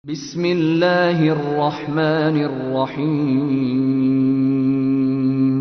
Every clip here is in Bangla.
بسم الله الرحمن الرحيم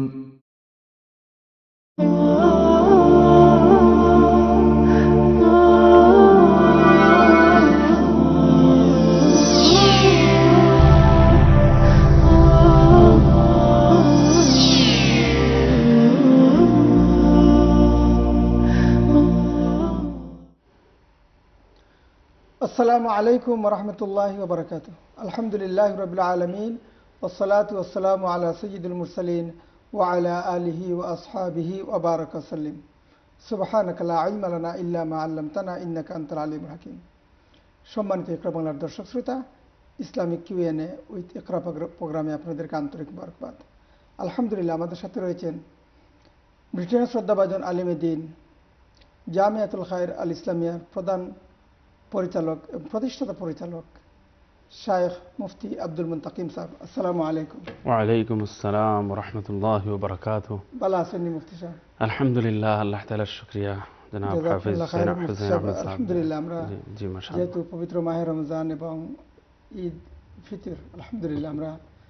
السلام عليكم ورحمة الله وبركاته. الحمد لله رب العالمين والصلاة والسلام على سيد المرسلين وعلى آله وأصحابه وبارك وسلم. سبحانك لا علم لنا إلا ما علمتنا إنك أنت العليم الحكيم. সম্মানিত ইকরা বাংলার দর্শক শ্রোতা, ইসলামিক কিউএনএ উইথ ইকরা প্রোগ্রামে আপনাদেরকে আন্তরিক মোবারকবাদ। আলহামদুলিল্লাহ, আমাদের সাথে রয়েছেন ব্রিটেনের শ্রদ্ধাভাজন আলিমে দ্বীন, জামিয়াতুল খায়ের আল ইসলামিয়ার প্রধান পরিচালক এবং প্রতিষ্ঠাতা পরিচালক শায়েখ মুফতি আব্দুল মুন্তাকিম সাহেব। আসসালামু আলাইকুম। ওয়ালাইকুম আসসালাম ওয়া রাহমাতুল্লাহি ওয়া বারাকাতুহু। ভালো আছেন মুফতি সাহেব? আলহামদুলিল্লাহ, আল্লাহ তাআলার শুকরিয়া। জনাব হাফেজ হুসাইন আহমেদ সাহেব, আলহামদুলিল্লাহ, আমরা জি মাশাআল্লাহ, যেহেতু পবিত্র মাহে রমজান এবং ঈদ ফিতর আলহামদুলিল্লাহ আমরা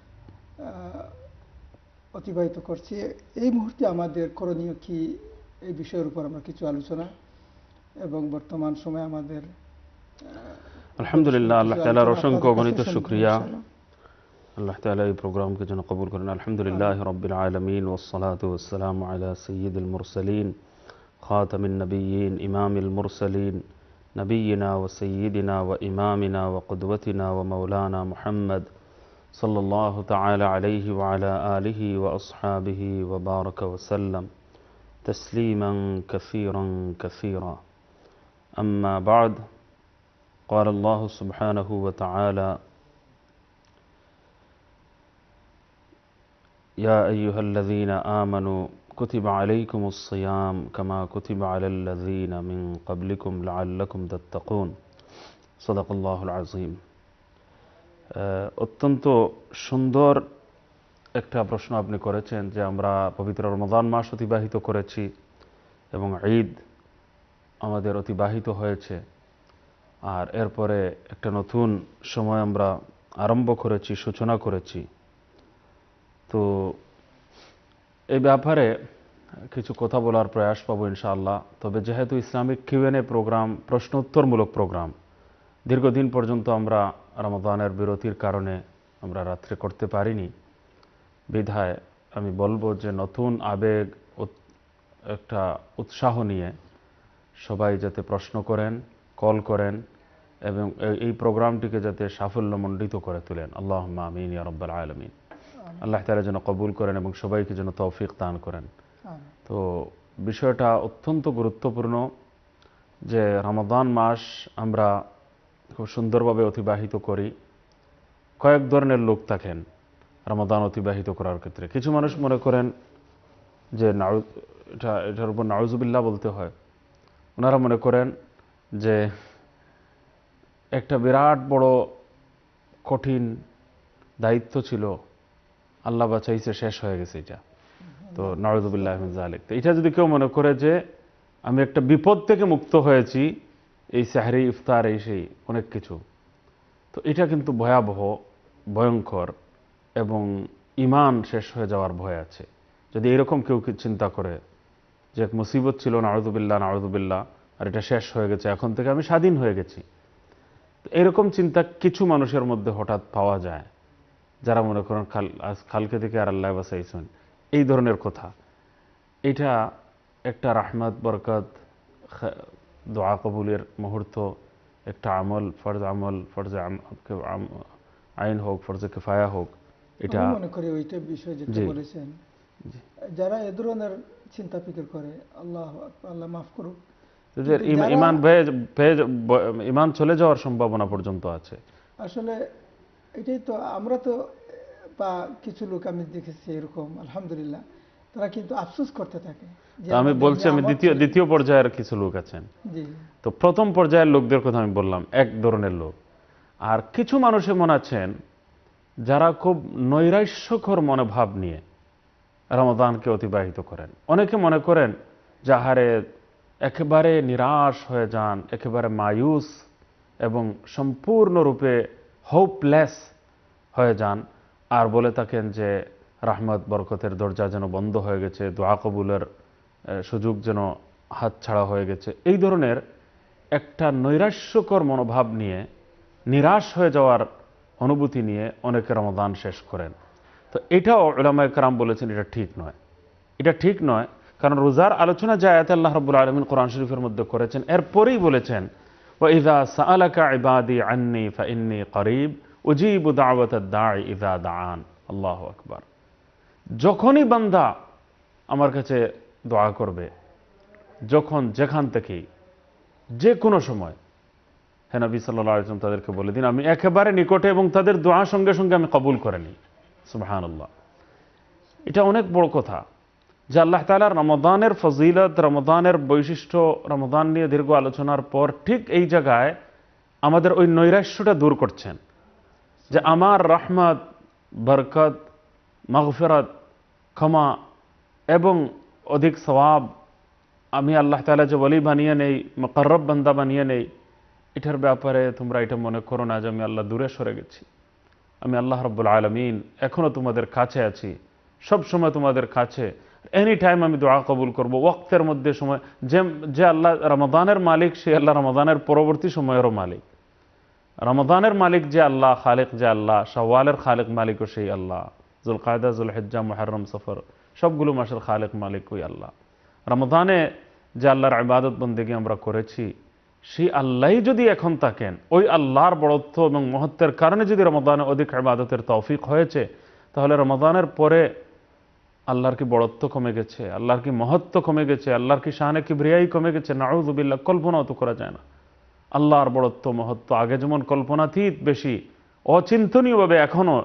অতিবাহিত করছি। এই মুহূর্তে আমাদের করণীয় কি, এই বিষয়ের উপর আমরা কিছু আলোচনা এবং বর্তমান সময়ে আমাদের আলহামদুলিল্লাহ, আল্লাহ তাআলার অসংখ্য অগণিত শুকরিয়া। আল্লাহ তাআলা এই প্রোগ্রামকে যেন কবুল করেন। আলহামদুলিল্লাহি রাব্বিল আলামিন ওয়াস সালাতু ওয়াস সালামু আলা সাইয়্যিদিল মুরসালিন খাতামিন নাবিয়্যিন ইমামিল মুরসালিন নবিয়িনা ওয়া সাইয়্যিদিনা ওয়া ইমামিনা ওয়া কুদওয়াতিনা ওয়া মাওলানা মুহাম্মদ সাল্লাল্লাহু তাআলা আলাইহি ওয়া আলা আলিহি ওয়া আসহাবিহি ওয়া বারাকা ওয়া সাল্লাম তাসলিমান কাসীরান কাসীরা। আম্মা বা'দ। قال الله سبحانه وتعالى: يا أيها الذين آمنوا كتب عليكم الصيام كما كتب على الذين من قبلكم لعلكم تتقون صدق الله العظيم। অত্যন্ত সুন্দর একটা প্রশ্ন আপনি করেছেন যে আমরা পবিত্র রমাদান মাস অতিবাহিত করেছি এবং ঈদ আমাদের অতিবাহিত হয়েছে, আর এরপরে একটা নতুন সময় আমরা আরম্ভ করেছি, সূচনা করেছি। তো এই ব্যাপারে কিছু কথা বলার প্রয়াস পাবো ইনশাআল্লাহ। তবে যেহেতু ইসলামিক কিউএনএ প্রোগ্রাম প্রশ্ন উত্তরমূলক প্রোগ্রাম, দীর্ঘদিন পর্যন্ত আমরা রমাদানের বিরতির কারণে আমরা রাত্রে করতে পারিনি, বিধায় আমি বলবো যে নতুন আবেগ, একটা উৎসাহ নিয়ে সবাই যাতে প্রশ্ন করেন, কল করেন এবং এই প্রোগ্রামটিকে যাতে সাফল্যমণ্ডিত করে তোলেন। আল্লাহুম্মা আমিন ইয়া রাব্বাল আলামিন। আল্লাহ তাআলা যেন কবুল করেন এবং সবাইকে যেন তৌফিক দান করেন। তো বিষয়টা অত্যন্ত গুরুত্বপূর্ণ যে রমাদান মাস আমরা খুব সুন্দরভাবে অতিবাহিত করি। কয়েক ধরনের লোক থাকেন রমাদান অতিবাহিত করার ক্ষেত্রে। কিছু মানুষ মনে করেন যে এটার উপর নাউজুবিল্লাহ বলতে হয়। ওনারা মনে করেন যে একটা বিরাট বড় কঠিন দায়িত্ব ছিল, আল্লাহ বাঁচাইছে, শেষ হয়ে গেছে এটা। তো নাউযুবিল্লাহি মিন যালিক। তো এটা যদি কেউ মনে করে যে আমি একটা বিপদ থেকে মুক্ত হয়েছি, এই সাহরি, ইফতার, এই সেই অনেক কিছু, তো এটা কিন্তু ভয়াবহ, ভয়ঙ্কর এবং ঈমান শেষ হয়ে যাওয়ার ভয় আছে। যদি এরকম কেউ চিন্তা করে যে এক মুসিবত ছিল, নাউযুবিল্লাহ নাউযুবিল্লাহ, আর এটা শেষ হয়ে গেছে, এখন থেকে আমি স্বাধীন হয়ে গেছি, এরকম চিন্তা কিছু মানুষের মধ্যে হঠাৎ পাওয়া যায়, যারা মনে করেন কালকে থেকে আর আল্লাহ বাঁচাইছেন, এই ধরনের কথা। এটা একটা রাহমত, বরকত, দোয়া কবুলের মুহূর্ত, একটা আমল, ফরজ আইন হোক, ফরজে কিফায়া হোক। এটা মনে করি ওইটা বিষয় যেটা বলেছেন, যারা এ ধরনের চিন্তা ফিকির করে, আল্লাহ মাফ করুক, ঈমান চলে যাওয়ার সম্ভাবনা পর্যন্ত আছে। আসলে এটাই তো, আমরা তো বা কিছু লোক আমি দেখেছি এরকম, আলহামদুলিল্লাহ, তারা কিন্তু আফসোস করতে থাকে। আমি বলছি, আমি দ্বিতীয় পর্যায়ের কিছু লোক আছেন। তো প্রথম পর্যায়ের লোকদের কথা আমি বললাম, এক ধরনের লোক। আর কিছু মানুষ এমন আছেন যারা খুব নৈরাশ্যকর মনোভাব নিয়ে রমাদানকে অতিবাহিত করেন। অনেকে মনে করেন যাহারে একেবারে নিরাশ হয়ে যান, একেবারে মায়ুস এবং সম্পূর্ণরূপে হোপলেস হয়ে যান আর বলে থাকেন যে রাহমত বরকতের দরজা যেন বন্ধ হয়ে গেছে, দোয়া কবুলের সুযোগ যেন হাতছাড়া হয়ে গেছে, এই ধরনের একটা নৈরাশ্যকর মনোভাব নিয়ে, নিরাশ হয়ে যাওয়ার অনুভূতি নিয়ে অনেকে রমাদান শেষ করেন। তো এটাও উলামায়ে কেরাম বলেছেন এটা ঠিক নয়। এটা ঠিক নয়, কারণ রোজার আলোচনা যে আয়াতে আল্লাহ রাব্বুল আলামিন কোরআন শরীফের মধ্যে করেছেন, এরপরেই বলেছেন ওয়া ইযা সাআলাকা ইবাদি আন্নী ফাইন্নী করিব উজিবু দাওয়াতাদ দাঈ ইযা দাআন। আল্লাহু আকবার। যখনই বান্দা আমার কাছে দোয়া করবে, যখন যেখান থেকেই যে কোনো সময়, হে নবী সাল্লাল্লাহু আলাইহি ওয়াসাল্লাম তাদেরকে বলে দিন আমি একেবারে নিকটে এবং তাদের দোয়া সঙ্গে সঙ্গে আমি কবুল করে নিই। সুবহানাল্লাহ। এটা অনেক বড় কথা যে আল্লাহ তাআলা রমাদানের ফজিলত, রমাদানের বৈশিষ্ট্য, রমাদান নিয়ে দীর্ঘ আলোচনার পর ঠিক এই জায়গায় আমাদের ওই নৈরাশ্যটা দূর করছেন যে আমার রহমত, বরকত, মাগফিরাত, ক্ষমা এবং অধিক সওয়াব আমি আল্লাহ তাআলা যে ওলি বানিয়ে নেই, মুকাররব বান্দা বানিয়ে নেই, এটার ব্যাপারে তোমরা এটা মনে করো না যে আমি আল্লাহ দূরে সরে গেছি। আমি আল্লাহ রাব্বুল আলামিন এখনো তোমাদের কাছে আছি, সব সময় তোমাদের কাছে, এনি টাইম আমি দোয়া কবুল করব। ওয়াক্তের মধ্যে সময় যে আল্লাহ রমাদানের মালিক, সে আল্লাহ রমাদানের পরবর্তী সময়েরও মালিক। রমাদানের মালিক যে আল্লাহ, খালিক যে আল্লাহ, শাওয়ালের খালিক মালিকও সেই আল্লাহ, যুলকায়দা, যুলহিজ্জা, মুহররম, সফর সবগুলো মাসের খালিক মালিক ওই আল্লাহ। রমাদানে যে আল্লাহর ইবাদত বন্দেগী আমরা করেছি, সেই আল্লাহই যদি এখন থাকেন, ওই আল্লাহর বড়ত্ব এবং মহত্বের কারণে যদি রমাদানে অধিক ইবাদতের তৌফিক হয়েছে, তাহলে রমাদানের পরে আল্লাহর কি বড়ত্ব কমে গেছে, আল্লাহর কি মহত্ব কমে গেছে, আল্লাহর কি শানে কিবরিয়াই কমে গেছে? নাউযুবিল্লাহ, কল্পনাও তো করা যায় না। আল্লাহর বড়ত্ব মহত্ব আগে যেমন কল্পনাতীত বেশি, অচিন্তনীয়ভাবে এখনো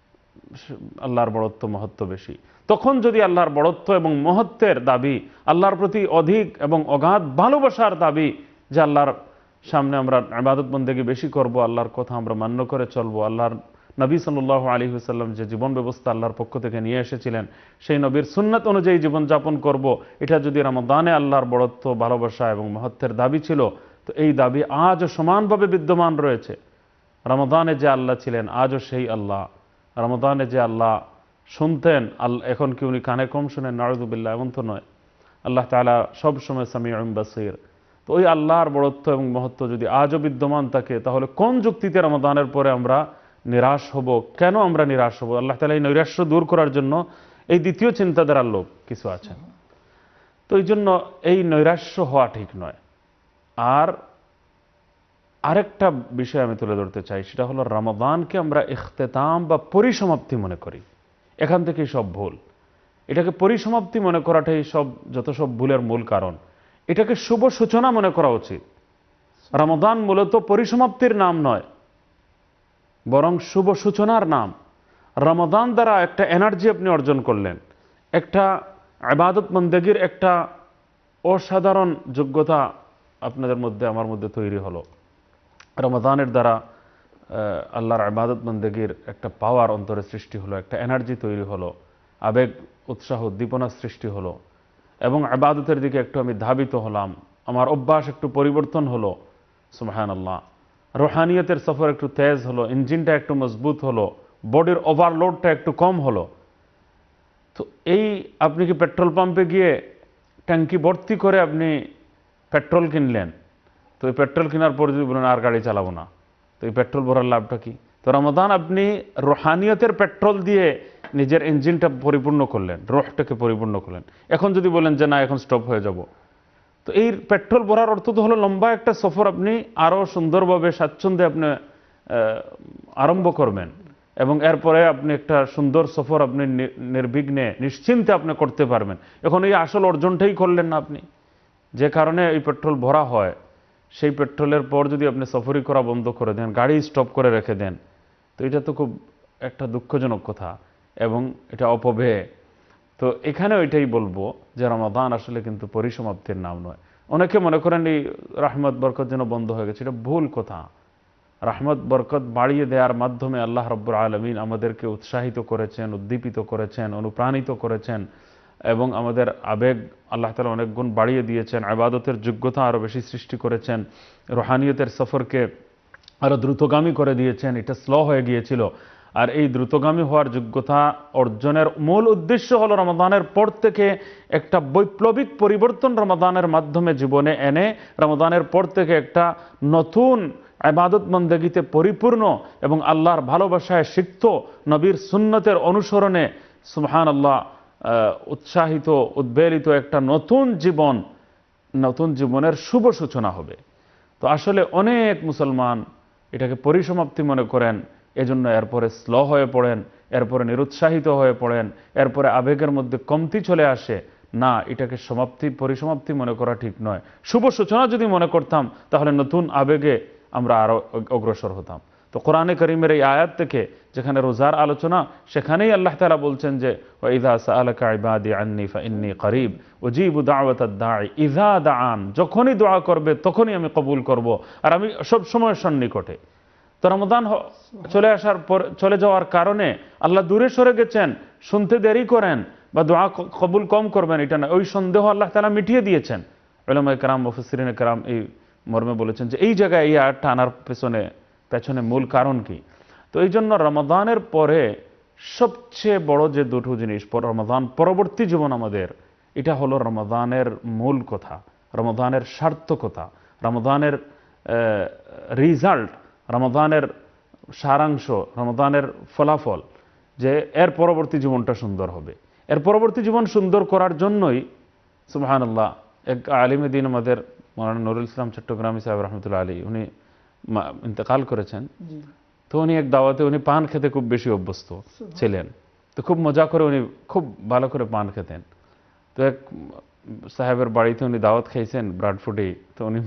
আল্লাহর বড়ত্ব মহত্ব বেশি। তখন যদি আল্লাহর বড়ত্ব এবং মহত্বের দাবি, আল্লাহর প্রতি অধিক এবং অগাধ ভালোবাসার দাবি, যে আল্লাহর সামনে আমরা ইবাদত বন্দেগী বেশি করব, আল্লাহর কথা আমরা মান্য করে চলবো, আল্লাহর নবী সাল্লাল্লাহু আলাইহি ওয়াসাল্লাম যে জীবন ব্যবস্থা আল্লাহর পক্ষ থেকে নিয়ে এসেছিলেন, সেই নবীর সুন্নাত অনুযায়ী জীবনযাপন করব, এটা যদি রমাদানে আল্লাহর বড়ত্ব, ভালোবাসা এবং মহত্বের দাবি ছিল, তো এই দাবি আজও সমানভাবে বিদ্যমান রয়েছে। রমাদানে যে আল্লাহ ছিলেন আজও সেই আল্লাহ। রমাদানে যে আল্লাহ শুনতেন, এখন কি উনি কানে কম শুনেন? নাউযুবিল্লাহ, এমন তো নয়। আল্লাহ তাআলা সব সময় সামিউন বাসীর। তো ওই আল্লাহর বড়ত্ব এবং মহত্ব যদি আজও বিদ্যমান থাকে, তাহলে কোন যুক্তিতে রমাদানের পরে আমরা নিরাশ হব? কেন আমরা নিরাশ হব? আল্লাহ তাআলা এই নৈরাশ্য দূর করার জন্য এই দ্বিতীয় চিন্তাধারার লোক কিছু আছেন। তো এই জন্য এই নৈরাশ্য হওয়া ঠিক নয়। আর আরেকটা বিষয় আমি তুলে ধরতে চাই, সেটা হলো রমাদানকে আমরা ইখতিতাম বা পরিসমাপ্তি মনে করি। এখান থেকেই সব ভুল। এটাকে পরিসমাপ্তি মনে করাটাই যত সব ভুলের মূল কারণ। এটাকে শুভ সূচনা মনে করা উচিত। রমাদান মূলত পরিসমাপ্তির নাম নয়, বরং শুভ সূচনার নাম। রমাদান দ্বারা একটা এনার্জি আপনি অর্জন করলেন, একটা ইবাদত বন্দেগীর একটা অসাধারণ যোগ্যতা আপনাদের মধ্যে, আমার মধ্যে তৈরি হলো। রমাদানের দ্বারা আল্লাহর ইবাদত বন্দেগীর একটা পাওয়ার অন্তরে সৃষ্টি হলো, একটা এনার্জি তৈরি হলো, আবেগ, উৎসাহ, উদ্দীপনা সৃষ্টি হলো, এবং ইবাদতের দিকে একটু আমি ধাবিত হলাম, আমার অভ্যাস একটু পরিবর্তন হলো। সুবহানাল্লাহ। রুহানিয়তের সফর একটু তেজ হলো, ইঞ্জিনটা একটু মজবুত হলো, বডির ওভারলোডটা একটু কম হলো। তো এই আপনি কি পেট্রোল পাম্পে গিয়ে ট্যাঙ্কি ভর্তি করে আপনি পেট্রোল কিনলেন, তো এই পেট্রোল কেনার পর যদি বলেন আর গাড়ি চালাবো না, তো এই পেট্রোল ভরার লাভটা কি? তো রমাদান আপনি রুহানিয়তের পেট্রোল দিয়ে নিজের ইঞ্জিনটা পরিপূর্ণ করলেন, রুহটাকে পরিপূর্ণ করলেন। এখন যদি বলেন যে না এখন স্টপ হয়ে যাব, তো এই পেট্রোল ভরার অর্থ তো হলো লম্বা একটা সফর আপনি আরো সুন্দরভাবে স্বাচ্ছন্দ্যে আপনি আরম্ভ করবেন, এবং এরপরে আপনি একটা সুন্দর সফর আপনি নির্বিঘ্নে নিশ্চিন্তে আপনি করতে পারবেন। এখন এই আসল অর্জনটাই করলেন না আপনি, যে কারণে এই পেট্রোল ভরা হয়। সেই পেট্রোলের পর যদি আপনি সফরই করা বন্ধ করে দেন, গাড়ি স্টপ করে রেখে দেন, তো এটা তো খুব একটা দুঃখজনক কথা এবং এটা অপব্যয়। তো এখানে ওইটাই বলবো যে রমাদান আসলে কিন্তু পরিসমাপ্তির নাম নয়। অনেকে মনে করেন এই রহমত বরকত যেন বন্ধ হয়ে গেছে, এটা ভুল কথা। রহমত বরকত বাড়িয়ে দেওয়ার মাধ্যমে আল্লাহ রাব্বুল আলামিন আমাদেরকে উৎসাহিত করেছেন, উদ্দীপিত করেছেন, অনুপ্রাণিত করেছেন, এবং আমাদের আবেগ আল্লাহ তাআলা অনেক গুণ বাড়িয়ে দিয়েছেন, ইবাদতের যোগ্যতা আরো বেশি সৃষ্টি করেছেন, রুহানিয়তের সফরকে আরো দ্রুতগামী করে দিয়েছেন, এটা স্লো হয়ে গিয়েছিল। আর এই দ্রুতগামী হওয়ার যোগ্যতা অর্জনের মূল উদ্দেশ্য হলো রমাদানের পর থেকে একটা বৈপ্লবিক পরিবর্তন রমাদানের মাধ্যমে জীবনে এনে রমাদানের পর থেকে একটা নতুন ইবাদত বন্দেগীতে পরিপূর্ণ এবং আল্লাহর ভালোবাসায় সিক্ত নবীর সুন্নতের অনুসরণে সুবহানাল্লাহ উৎসাহিত উদ্বেলিত একটা নতুন জীবনের শুভ সূচনা হবে। তো আসলে অনেক মুসলমান এটাকে পরিসমাপ্তি মনে করেন, এজন্য এরপরে স্লো হয়ে পড়েন, এরপরে নিরুৎসাহিত হয়ে পড়েন, এরপরে আবেগের মধ্যে কমতি চলে আসে। না, এটাকে পরিসমাপ্তি মনে করা ঠিক নয়। শুভ সূচনা যদি মনে করতাম তাহলে নতুন আবেগে আমরা আরো অগ্রসর হতাম। তো কোরআনে কারীমের এই আয়াত থেকে যেখানে রোজার আলোচনা, সেখানেই আল্লাহ তাআলা বলছেন যে ওয়াইযা সাআলাকা ইবাদি আন্নী ফাইন্নী করিব উজিবু দাওয়াতাদ দাঈ ইযা দাআন, যখনই দোয়া করবে তখনই আমি কবুল করব, আর আমি সব সময় সন্নিকটে। তো রমাদান চলে যাওয়ার কারণে আল্লাহ দূরে সরে গেছেন, শুনতে দেরি করেন বা দোয়া কবুল কম করবেন এটা না, ওই সন্দেহ আল্লাহ তাআলা মিটিয়ে দিয়েছেন। উলামায়ে কেরাম মুফাসসিরিনে কেরাম এই মর্মে বলেছেন যে এই জায়গায় এই আয়াতটা আনার পেছনে মূল কারণ কি। তো এই জন্য রমাদানের পরে সবচেয়ে বড় যে দুটো জিনিস, রমাদান পরবর্তী জীবন আমাদের, এটা হলো রমাদানের মূল কথা, রমাদানের সার্থকতা, রমাদানের রিজাল্ট, রমাদানের সারাংশ, রমাদানের ফলাফল, যে এর পরবর্তী জীবনটা সুন্দর হবে। এর পরবর্তী জীবন সুন্দর করার জন্যই সুবহানাল্লাহ এক আলিমে দিন আমাদের মাওলানা নুরুল ইসলাম চট্টগ্রামী সাহেব রহমতুল্লাহ আলী, উনি ইন্তেকাল করেছেন। তো উনি এক দাওয়াতে উনি পান খেতে খুব বেশি অভ্যস্ত ছিলেন। তো খুব মজা করে উনি খুব ভালো করে পান খেতেন। তো এক সাহেবের বাড়িতে উনি দাওয়াত খাইছেন ব্রাডফুডে। তো উনি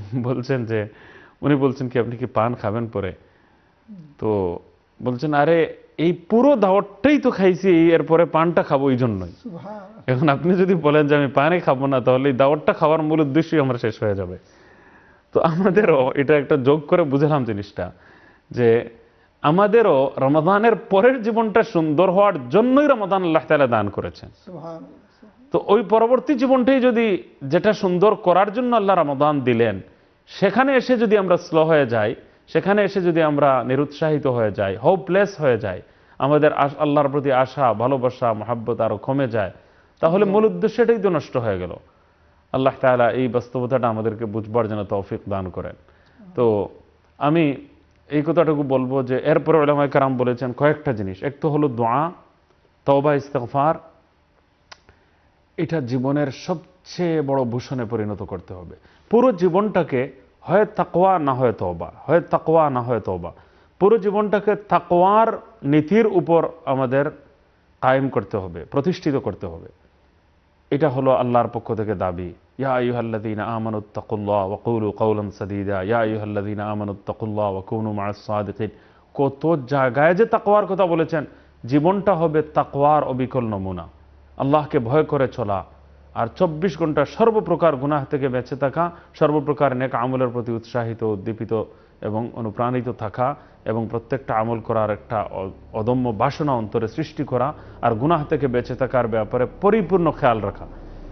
বলছেন কি আপনি কি পান খাবেন পরে? তো বলছেন আরে এই পুরো দাওয়াতটাই তো খাইছি, এরপরে পানটা খাবো এই জন্যই। এখন আপনি যদি বলেন যে আমি পানই খাবো না, তাহলে এই দাওয়াতটা খাওয়ার মূল উদ্দেশ্যই আমার শেষ হয়ে যাবে। তো আমাদেরও এটা একটা যোগ করে বুঝলাম জিনিসটা, যে আমাদেরও রমাদানের পরের জীবনটা সুন্দর হওয়ার জন্যই রমাদান আল্লাহ তাআলা দান করেছেন। তো ওই পরবর্তী জীবনটাই যদি, যেটা সুন্দর করার জন্য আল্লাহ রমাদান দিলেন, সেখানে এসে যদি আমরা স্লো হয়ে যাই, সেখানে এসে যদি আমরা নিরুৎসাহিত হয়ে যাই, হোপলেস হয়ে যাই, আমাদের আল্লাহর প্রতি আশা ভালোবাসা মহাব্বত আরো কমে যায়, তাহলে মূল উদ্দেশ্যটাই তো নষ্ট হয়ে গেল। আল্লাহ তাআলা এই বাস্তবতাটা আমাদেরকে বুঝবার জন্য তৌফিক দান করেন। তো আমি এই কথাটুকু বলবো যে এরপরে উলামায়ে কেরাম বলেছেন কয়েকটা জিনিস। এক তো হলো দোয়া, তওবা, ইস্তিগফার। এটা জীবনের সবচেয়ে বড় ভূষণে পরিণত করতে হবে। পুরো জীবনটাকে হয় তাকওয়া না হয় তওবা, হয় তাকওয়া না হয় তওবা, পুরো জীবনটাকে তাকওয়ার নীতির উপর আমাদের কায়েম করতে হবে, প্রতিষ্ঠিত করতে হবে। এটা হলো আল্লাহর পক্ষ থেকে দাবি। ইয়া আইয়ুহাল্লাযীনা আমানুত্তাকুল্লাহ ওয়া কুলু কাওলান সাদীদা, ইয়া আইয়ুহাল্লাযীনা আমানুত্তাকুল্লাহ ওয়া কুনু মা'আস সাদিকিন। কত জায়গায় যে তাকওয়ার কথা বলেছেন। জীবনটা হবে তাকওয়ার অবিকল নমুনা, আল্লাহকে ভয় করে চলা, আর 24 ঘন্টা সর্বপ্রকার গুনাহ থেকে বেঁচে থাকা, সর্বপ্রকার নেক আমলের প্রতি উৎসাহিত, উদ্দীপিত এবং অনুপ্রাণিত থাকা, এবং প্রত্যেকটা আমল করার একটা অদম্য বাসনা অন্তরে সৃষ্টি করা, আর গুনাহ থেকে বেঁচে থাকার ব্যাপারে পরিপূর্ণ খেয়াল রাখা।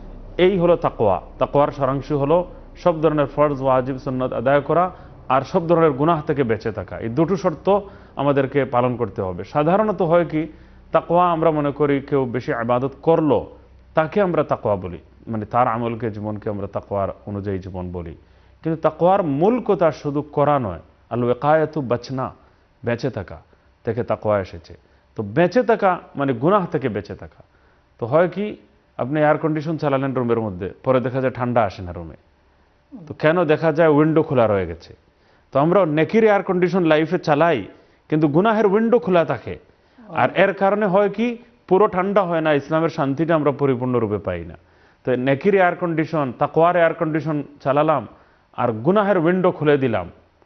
এই হলো তাকওয়া। তাকওয়ার সারাংশ হলো সব ধরনের ফরজ ওয়াজিব সুন্নাত আদায় করা আর সব ধরনের গুনাহ থেকে বেঁচে থাকা। এই দুটো শর্ত আমাদেরকে পালন করতে হবে। সাধারণত হয় কি, তাকওয়া আমরা মনে করি কেউ বেশি ইবাদত করলো তাকে আমরা তাকওয়া বলি, মানে তার আমলকে, জীবনকে আমরা তাকওয়ার অনুযায়ী জীবন বলি। কিন্তু তাকওয়ার মূল কথা শুধু করা নয়, আল ওয়াকায়াতু বাচনা, বেঁচে থাকা থেকে তাকওয়া এসেছে। তো বেঁচে থাকা মানে গুনাহ থেকে বেঁচে থাকা। তো হয় কি, আপনি এয়ার কন্ডিশন চালালেন রুমের মধ্যে, পরে দেখা যায় ঠান্ডা আসে না রুমে। তো কেন? দেখা যায় উইন্ডো খোলা রয়ে গেছে। তো আমরা নেকির এয়ার কন্ডিশন লাইফে চালাই, কিন্তু গুনাহের উইন্ডো খোলা থাকে। আর এর কারণে হয় কি, পুরো ঠান্ডা হয় না, ইসলামের শান্তিটা আমরা পরিপূর্ণরূপে পাই না। তো নেকির এয়ার কন্ডিশন, তাকওয়ার এয়ার কন্ডিশন চালালাম আর গুনাহের উইন্ডো খুলে দিলাম।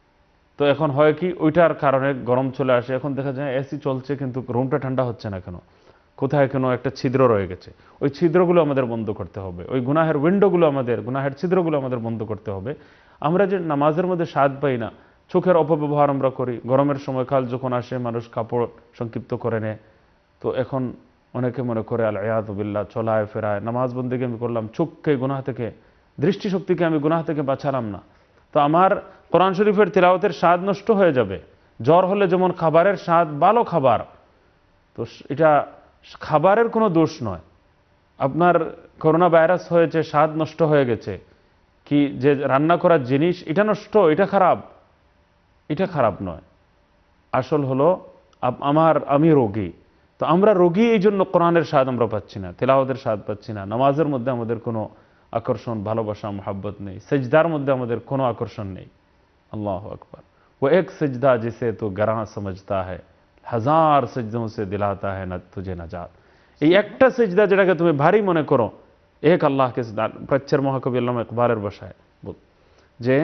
তো এখন হয় কি, ওইটার কারণে গরম চলে আসে। এখন দেখা যায় এসি চলছে কিন্তু রুমটা ঠান্ডা হচ্ছে না কেন? কোথায় কোনো একটা ছিদ্র রয়ে গেছে। ওই ছিদ্রগুলো আমাদের বন্ধ করতে হবে, ওই গুনাহের উইন্ডোগুলো আমাদের, গুনাহের ছিদ্রগুলো আমাদের বন্ধ করতে হবে। আমরা যে নামাজের মধ্যে স্বাদ পাই না, চোখের অপব্যবহার আমরা করি। গরমের সময়কাল যখন আসে, মানুষ কাপড় সংক্ষিপ্ত করে নেয়। তো এখন অনেকে মনে করে আল ইয়াযু বিল্লাহ, চলায় ফেরায় নামাজ বন্দেগী আমি করলাম, চোখকে গুনাহ থেকে, দৃষ্টিশক্তিকে আমি গুনাহ থেকে বাঁচালাম না। তো আমার কোরআন শরীফের তিলাওয়াতের স্বাদ নষ্ট হয়ে যাবে। জ্বর হলে যেমন খাবারের স্বাদ, ভালো খাবার, তো এটা খাবারের কোনো দোষ নয়। আপনার করোনা ভাইরাস হয়েছে, স্বাদ নষ্ট হয়ে গেছে, কি যে রান্না করার জিনিস এটা নষ্ট, এটা খারাপ, এটা খারাপ নয়। আসল হলো আমি রোগী, তো আমরা রোগী, এই জন্য কোরআনের স্বাদ আমরা পাচ্ছি না, তেলাওয়াতের স্বাদ পাচ্ছি না, নামাজের মধ্যে আমাদের কোনো আকর্ষণ, ভালোবাসা, মোহাব্বত নেই, সেজদার মধ্যে আমাদের কোনো আকর্ষণ নেই। আল্লাহু আকবার। वो एक सजदा जिसे तो गरां समझता है, হাজার সজদোं से दिलाता है न तुझे नजात। এই একটা সেজদা যেটাকে তুমি ভারী মনে করো, এক আল্লাহকে, প্রাচ্যের মহাকবি আল্লামা ইকবালের ভাষায় যে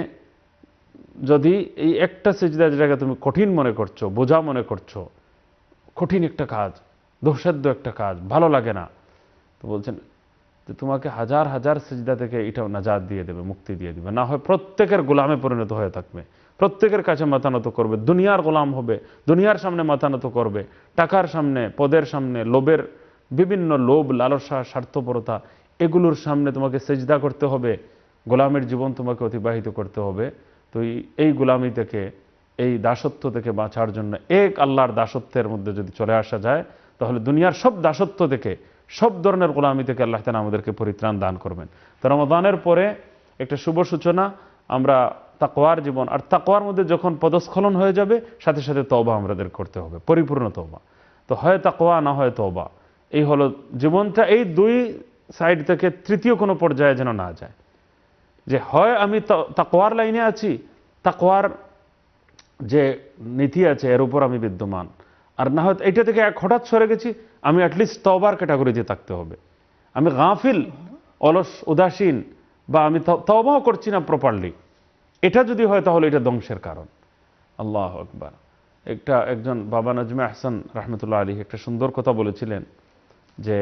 যদি এই একটা সেজদা যেটাকে তুমি কঠিন মনে করছো, বোঝা মনে করছো, কঠিন একটা কাজ, দুঃসাধ্য একটা কাজ, ভালো লাগে না, তো বলছেন যে তোমাকে হাজার হাজার সেজদা থেকে এটাও নাজাত দিয়ে দেবে, মুক্তি দিয়ে দেবে। না হয় প্রত্যেকের গোলামে পরিণত হয়ে থাকবে, প্রত্যেকের কাছে মাথা নত করবে, দুনিয়ার গোলাম হবে, দুনিয়ার সামনে মাথা নত করবে, টাকার সামনে, পদের সামনে, লোভের বিভিন্ন লোভ, লালসা, স্বার্থপরতা, এগুলোর সামনে তোমাকে সেজদা করতে হবে, গোলামের জীবন তোমাকে অতিবাহিত করতে হবে। তো এই গোলামি থেকে, এই দাসত্ব থেকে বাঁচার জন্য এক আল্লাহর দাসত্বের মধ্যে যদি চলে আসা যায়, তাহলে দুনিয়ার সব দাসত্ব থেকে, সব ধরনের গোলামি থেকে আল্লাহ তাআলা আমাদেরকে পরিত্রাণ দান করবেন। তো রমাদানের পরে একটা শুভ সূচনা, আমরা তাকওয়ার জীবন, আর তাকওয়ার মধ্যে যখন পদস্খলন হয়ে যাবে, সাথে সাথে তওবা আমাদের করতে হবে, পরিপূর্ণ তওবা। তো হয় তাকওয়া, না হয় তওবা, এই হলো জীবনটা। এই দুই সাইড থেকে তৃতীয় কোনো পর্যায়ে যেন না যায়, যে হয় আমি তাকওয়ার লাইনে আছি, তাকওয়ার যে নীতি আছে এর উপর আমি বিদ্যমান, আর না হয় এটা থেকে এক হঠাৎ সরে গেছি, আমি অ্যাটলিস্ট তওবার ক্যাটাগরিতে থাকতে হবে। আমি গাফিল, অলস, উদাসীন, বা আমি তওবাও করছি না প্রপারলি, এটা যদি হয় তাহলে এটা ধ্বংসের কারণ। আল্লাহু আকবার। একজন বাবা নজমে আহসান রহমতুল্লাহ আলী একটা সুন্দর কথা বলেছিলেন যে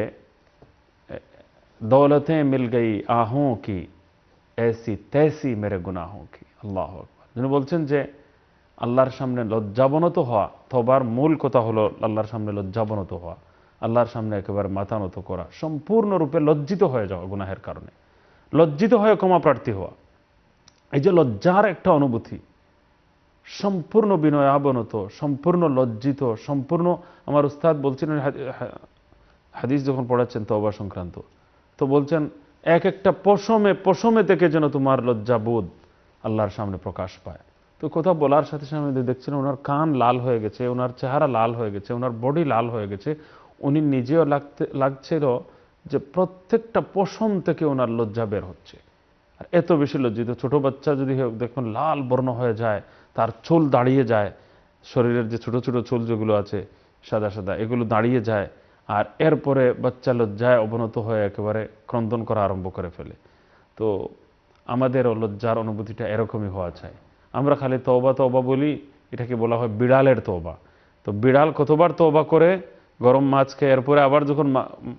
দৌলতে মিল গই আহোं কি ऐसी तैसी मेरे गुनाहों की। আল্লাহু আকবার। তিনি বলছেন যে আল্লাহর সামনে লজ্জাবনত হওয়া, তওবার মূল কথা হলো আল্লাহর সামনে লজ্জাবনত হওয়া, আল্লাহর সামনে একেবারে মাথা নত করা, সম্পূর্ণরূপে লজ্জিত হয়ে যাওয়া গুনাহের কারণে, লজ্জিত হয়ে ক্ষমা প্রার্থী হওয়া। এই যে লজ্জার একটা অনুভূতি, সম্পূর্ণ বিনয়াবনত, সম্পূর্ণ লজ্জিত, সম্পূর্ণ। আমার উস্তাদ বলছিলেন, হাদিস যখন পড়াচ্ছেন তওবা সংক্রান্ত, তো বলছেন এক একটা পশমে পশমে থেকে যেন তোমার লজ্জাবোধ আল্লাহর সামনে প্রকাশ পায়। তো কথা বলার সাথে সাথে দেখছিলেন ওনার কান লাল হয়ে গেছে, ওনার চেহারা লাল হয়ে গেছে, ওনার বডি লাল হয়ে গেছে, উনি নিজেও লাগছিল যে প্রত্যেকটা পশম থেকে ওনার লজ্জা বের হচ্ছে, আর এত বেশি লজ্জিত। ছোট বাচ্চা যদি দেখুন লাল বর্ণ হয়ে যায়, তার চুল দাঁড়িয়ে যায়, শরীরের যে ছোট ছোট চুল যেগুলো আছে সাদা সাদা, এগুলো দাঁড়িয়ে যায়, আর এরপরে বাচ্চা লজ্জায় অবনত হয়ে একেবারে ক্রন্দন করা আরম্ভ করে ফেলে। তো আমাদেরও লজ্জার অনুভূতিটা এরকমই হওয়া চাই। আমরা খালি তওবা তওবা বলি, এটাকে বলা হয় বিড়ালের তওবা। তো বিড়াল কতবার তওবা করে গরম মাছ খেয়ে, এরপরে আবার যখন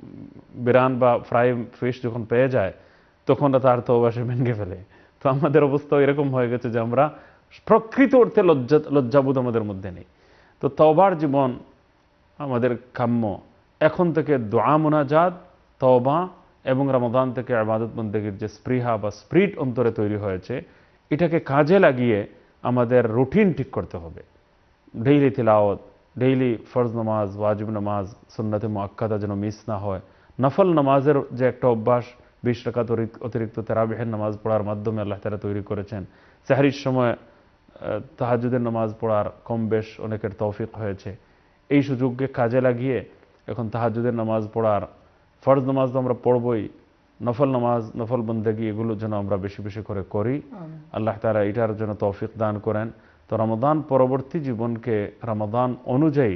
বিরান বা ফ্রাই ফিশ যখন পেয়ে যায়, তখন তার তওবা সে ভেঙে ফেলে। তো আমাদের অবস্থা এরকম হয়ে গেছে যে আমরা প্রকৃত অর্থে লজ্জাবোধ আমাদের মধ্যে নেই। তো তওবার জীবন আমাদের কাম্য। এখন থেকে দোয়া মুনাজাত, তওবা এবং রমাদান থেকে ইবাদত বন্দেগীর যে স্পৃহা বা স্পিরিট অন্তরে তৈরি হয়েছে, এটাকে কাজে লাগিয়ে আমাদের রুটিন ঠিক করতে হবে। ডেইলি তিলাওয়াত, ডেইলি ফরজ নামাজ, ওয়াজিব নামাজ, সুন্নতে মুআক্কাদা যেন মিস না হয়। নফল নামাজের যে একটা অভ্যাস, 20 রাকাত অতিরিক্ত তারাবিহের নামাজ পড়ার মাধ্যমে আল্লাহ তাআলা তৈরি করেছেন। সেহরির সময় তাহাজ্জুদের নামাজ পড়ার কম বেশ অনেকের তৌফিক হয়েছে। এই সুযোগকে কাজে লাগিয়ে এখন তাহাজ্জুদের নামাজ পড়ার, ফরজ নামাজ তো আমরা পড়বই, নফল নামাজ, নফল বন্দেগী, এগুলো যেন আমরা বেশি বেশি করে করি। আল্লাহ তাআলা এটার জন্য তৌফিক দান করেন। তো রমাদান পরবর্তী জীবনকে রমাদান অনুযায়ী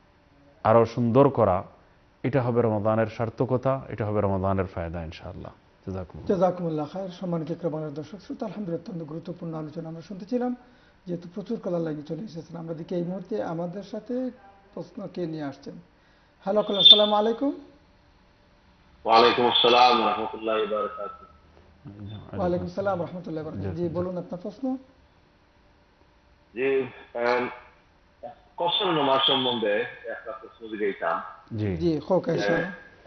আরও সুন্দর করা, এটা হবে রমাদানের সার্থকতা, এটা হবে রমাদানের ফায়দা ইনশাআল্লাহ। জাযাকুমুল্লাহ খায়র। সম্মানিত ইকরা বাংলার দর্শক শ্রোতা, আলহামদুলিল্লাহ অত্যন্ত গুরুত্বপূর্ণ আলোচনা আমরা শুনতেছিলাম। যেহেতু প্রচুর কলার লাইনে চলে এসেছেন, আমরা দেখি এই মুহূর্তে আমাদের সাথে প্রশ্ন কে নিয়ে আসছেন। হ্যালো কলার, আসসালামু আলাইকুম। ওয়ালাইকুম আসসালাম ওয়া রাহমাতুল্লাহি ওয়া বারাকাতুহু। ওয়ালাইকুম আসসালাম ওয়া রাহমাতুল্লাহি ওয়া বারাকাতুহু। জি বলুন আপনার প্রশ্ন। জি, কসর নামাজ সম্বন্ধে একটা প্রশ্ন দিতাম। জি হোক।